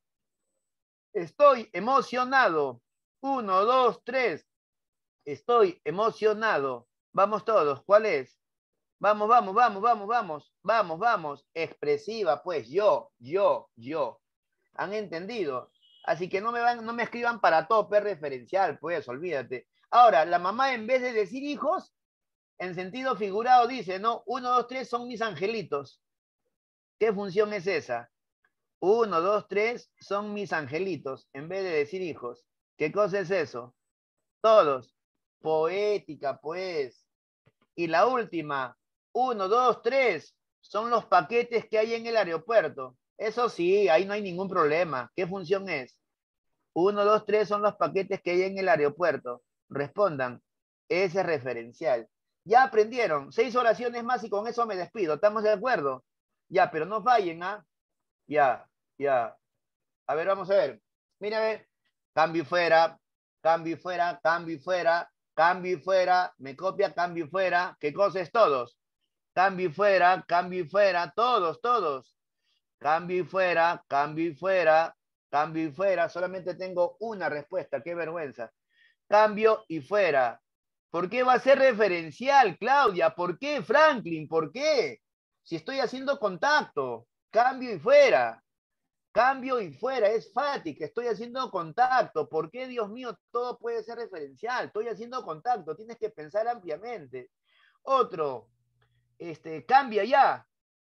Estoy emocionado. uno, dos, tres. Estoy emocionado. Vamos todos. ¿Cuál es? Vamos, vamos, vamos, vamos, vamos. Vamos, vamos. Expresiva, pues. Yo, yo, yo. ¿Han entendido? Así que no me, van, no me escriban para tope referencial, pues, olvídate. Ahora, la mamá en vez de decir hijos, en sentido figurado dice, no, uno, dos, tres son mis angelitos. ¿Qué función es esa? Uno, dos, tres son mis angelitos, en vez de decir hijos. ¿Qué cosa es eso? Todos. Poética, pues. Y la última, uno, dos, tres, son los paquetes que hay en el aeropuerto. Eso sí, ahí no hay ningún problema. ¿Qué función es? Uno, dos, tres son los paquetes que hay en el aeropuerto. Respondan. Ese es referencial. Ya aprendieron. Seis oraciones más y con eso me despido. ¿Estamos de acuerdo? Ya, pero no fallen, ¿ah? Ya, ya. A ver, vamos a ver. Mira, a ver. Cambio y fuera, cambio y fuera, cambio y fuera, cambio y fuera, me copia, cambio y fuera. ¿Qué cosa es todos? Cambio y fuera, cambio y fuera, todos, todos. Cambio y fuera, cambio y fuera, cambio y fuera. Solamente tengo una respuesta, qué vergüenza. Cambio y fuera. ¿Por qué va a ser referencial, Claudia? ¿Por qué, Franklin? ¿Por qué? Si estoy haciendo contacto, cambio y fuera. Cambio y fuera, es fática, estoy haciendo contacto. ¿Por qué, Dios mío, todo puede ser referencial? Estoy haciendo contacto, tienes que pensar ampliamente. Otro, este, cambia ya,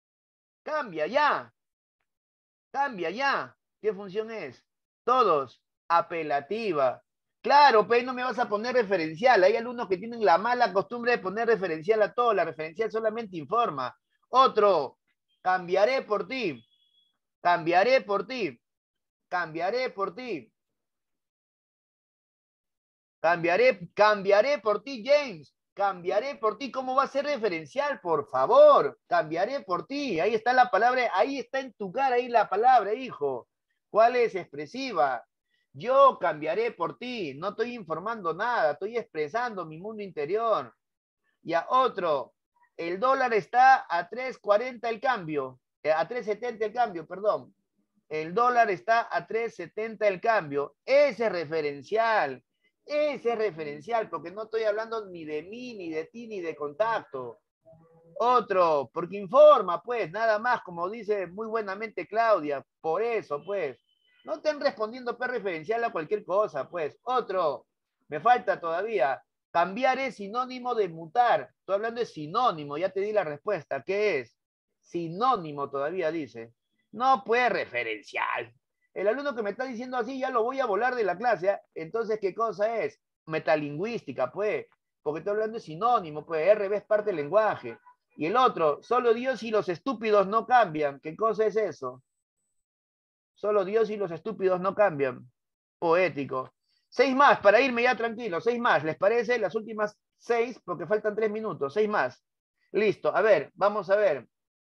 cambia ya, cambia ya. ¿Qué función es? Todos, apelativa. Claro, pero ahí no me vas a poner referencial. Hay alumnos que tienen la mala costumbre de poner referencial a todo. La referencial solamente informa. Otro, cambiaré por ti. Cambiaré por ti. Cambiaré por ti. Cambiaré, cambiaré por ti, James. Cambiaré por ti. ¿Cómo va a ser referencial? Por favor. Cambiaré por ti. Ahí está la palabra. Ahí está en tu cara, ahí la palabra, hijo. ¿Cuál es? Expresiva. Yo cambiaré por ti, no estoy informando nada, estoy expresando mi mundo interior. Y a otro, el dólar está a tres cuarenta el cambio, eh, a tres setenta el cambio, perdón. El dólar está a tres setenta el cambio. Ese es referencial, ese es referencial, porque no estoy hablando ni de mí, ni de ti, ni de contacto. Otro, porque informa, pues, nada más, como dice muy buenamente Claudia, por eso, pues. No estén respondiendo per referencial a cualquier cosa, pues. Otro, me falta todavía. Cambiar es sinónimo de mutar. Estoy hablando de sinónimo, ya te di la respuesta. ¿Qué es? Sinónimo todavía dice. No, pues, referencial. El alumno que me está diciendo así ya lo voy a volar de la clase. ¿eh? Entonces, ¿qué cosa es? Metalingüística, pues. Porque estoy hablando de sinónimo, pues. R B es parte del lenguaje. Y el otro, solo Dios y los estúpidos no cambian. ¿Qué cosa es eso? Solo Dios y los estúpidos no cambian. Poético. Seis más, para irme ya tranquilo. Seis más, ¿les parece? Las últimas seis, porque faltan tres minutos. Seis más. Listo. A ver, vamos a ver.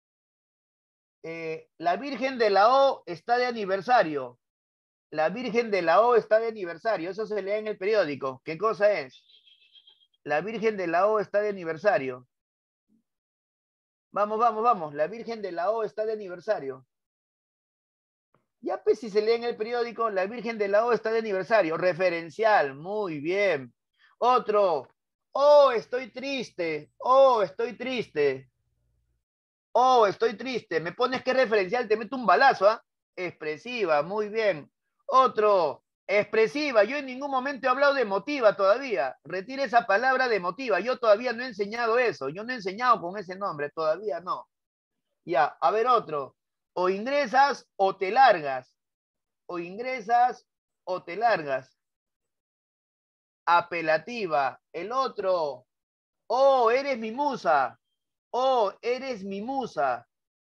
Eh, la Virgen de la O está de aniversario. La Virgen de la O está de aniversario. Eso se lee en el periódico. ¿Qué cosa es? La Virgen de la O está de aniversario. Vamos, vamos, vamos. La Virgen de la O está de aniversario. Ya pues si se lee en el periódico, la Virgen de la O está de aniversario. Referencial, muy bien. Otro, oh, estoy triste. Oh, estoy triste. Oh, estoy triste. Me pones que referencial, te meto un balazo, ¿ah? ¿eh? Expresiva, muy bien. Otro, expresiva. Yo en ningún momento he hablado de emotiva todavía. Retire esa palabra de emotiva. Yo todavía no he enseñado eso. Yo no he enseñado con ese nombre, todavía no. Ya, a ver otro. O ingresas o te largas. O ingresas o te largas. Apelativa. El otro. Oh, eres mi musa. Oh, eres mi musa.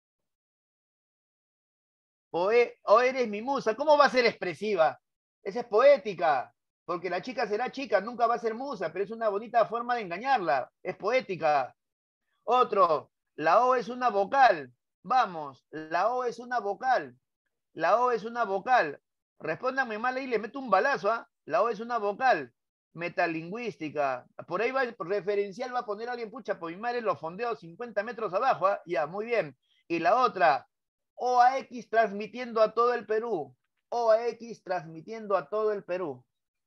O, e, o eres mi musa. ¿Cómo va a ser expresiva? Esa es poética. Porque la chica será chica, nunca va a ser musa, pero es una bonita forma de engañarla. Es poética. Otro. La O es una vocal. Vamos, la O es una vocal. La O es una vocal. Respóndanme mal ahí, le meto un balazo, ¿ah? ¿eh? La O es una vocal. Metalingüística. Por ahí va, el referencial va a poner a alguien, pucha, por mi madre lo fondeo cincuenta metros abajo, ¿ah? ¿eh? Ya, muy bien. Y la otra, O A X transmitiendo a todo el Perú. O A X transmitiendo a todo el Perú.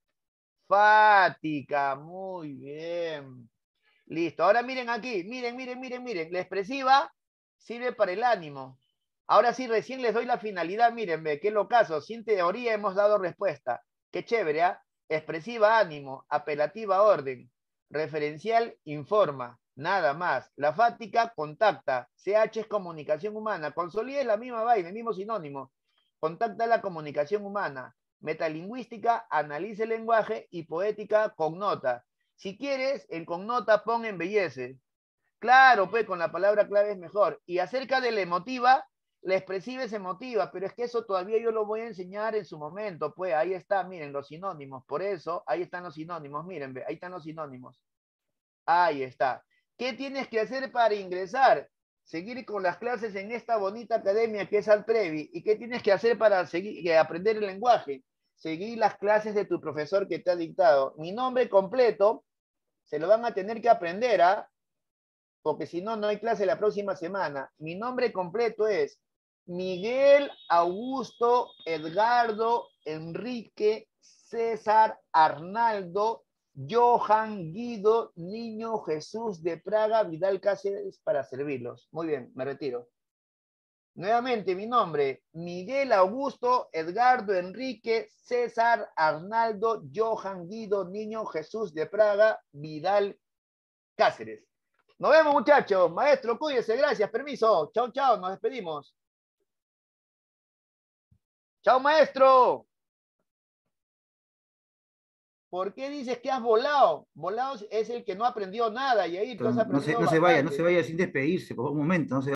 Fática, muy bien. Listo. Ahora miren aquí, miren, miren, miren, miren. La expresiva sirve para el ánimo. Ahora sí, recién les doy la finalidad. Miren, ve, qué locazo. Sin teoría hemos dado respuesta. Qué chévere, ¿ah? ¿eh? Expresiva, ánimo. Apelativa, orden. Referencial, informa. Nada más. La fática, contacta. C H es comunicación humana. Consolida es la misma vaina, el mismo sinónimo. Contacta la comunicación humana. Metalingüística, analiza el lenguaje. Y poética, connota. Si quieres, el connota pon embellece. Claro, pues con la palabra clave es mejor. Y acerca de la emotiva, la expresiva es emotiva, pero es que eso todavía yo lo voy a enseñar en su momento. Pues ahí está, miren, los sinónimos. Por eso, ahí están los sinónimos. Miren, ve, ahí están los sinónimos. Ahí está. ¿Qué tienes que hacer para ingresar? Seguir con las clases en esta bonita academia que es Alprevi. ¿Y qué tienes que hacer para seguir, eh, aprender el lenguaje? Seguir las clases de tu profesor que te ha dictado. Mi nombre completo se lo van a tener que aprender, ¿ah? Porque si no, no hay clase la próxima semana. Mi nombre completo es Miguel Augusto Edgardo Enrique César Arnaldo Johan Guido Niño Jesús de Praga Vidal Cáceres para servirlos. Muy bien, me retiro. Nuevamente mi nombre, Miguel Augusto Edgardo Enrique César Arnaldo Johan Guido Niño Jesús de Praga Vidal Cáceres. Nos vemos, muchachos. Maestro, cuídese. Gracias. Permiso. Chau, chau. Nos despedimos. Chau, maestro. ¿Por qué dices que has volado? Volado es el que no aprendió nada y ahí tú has No se, aprendido no se vaya, no bastante. se vaya sin despedirse, por un momento, no se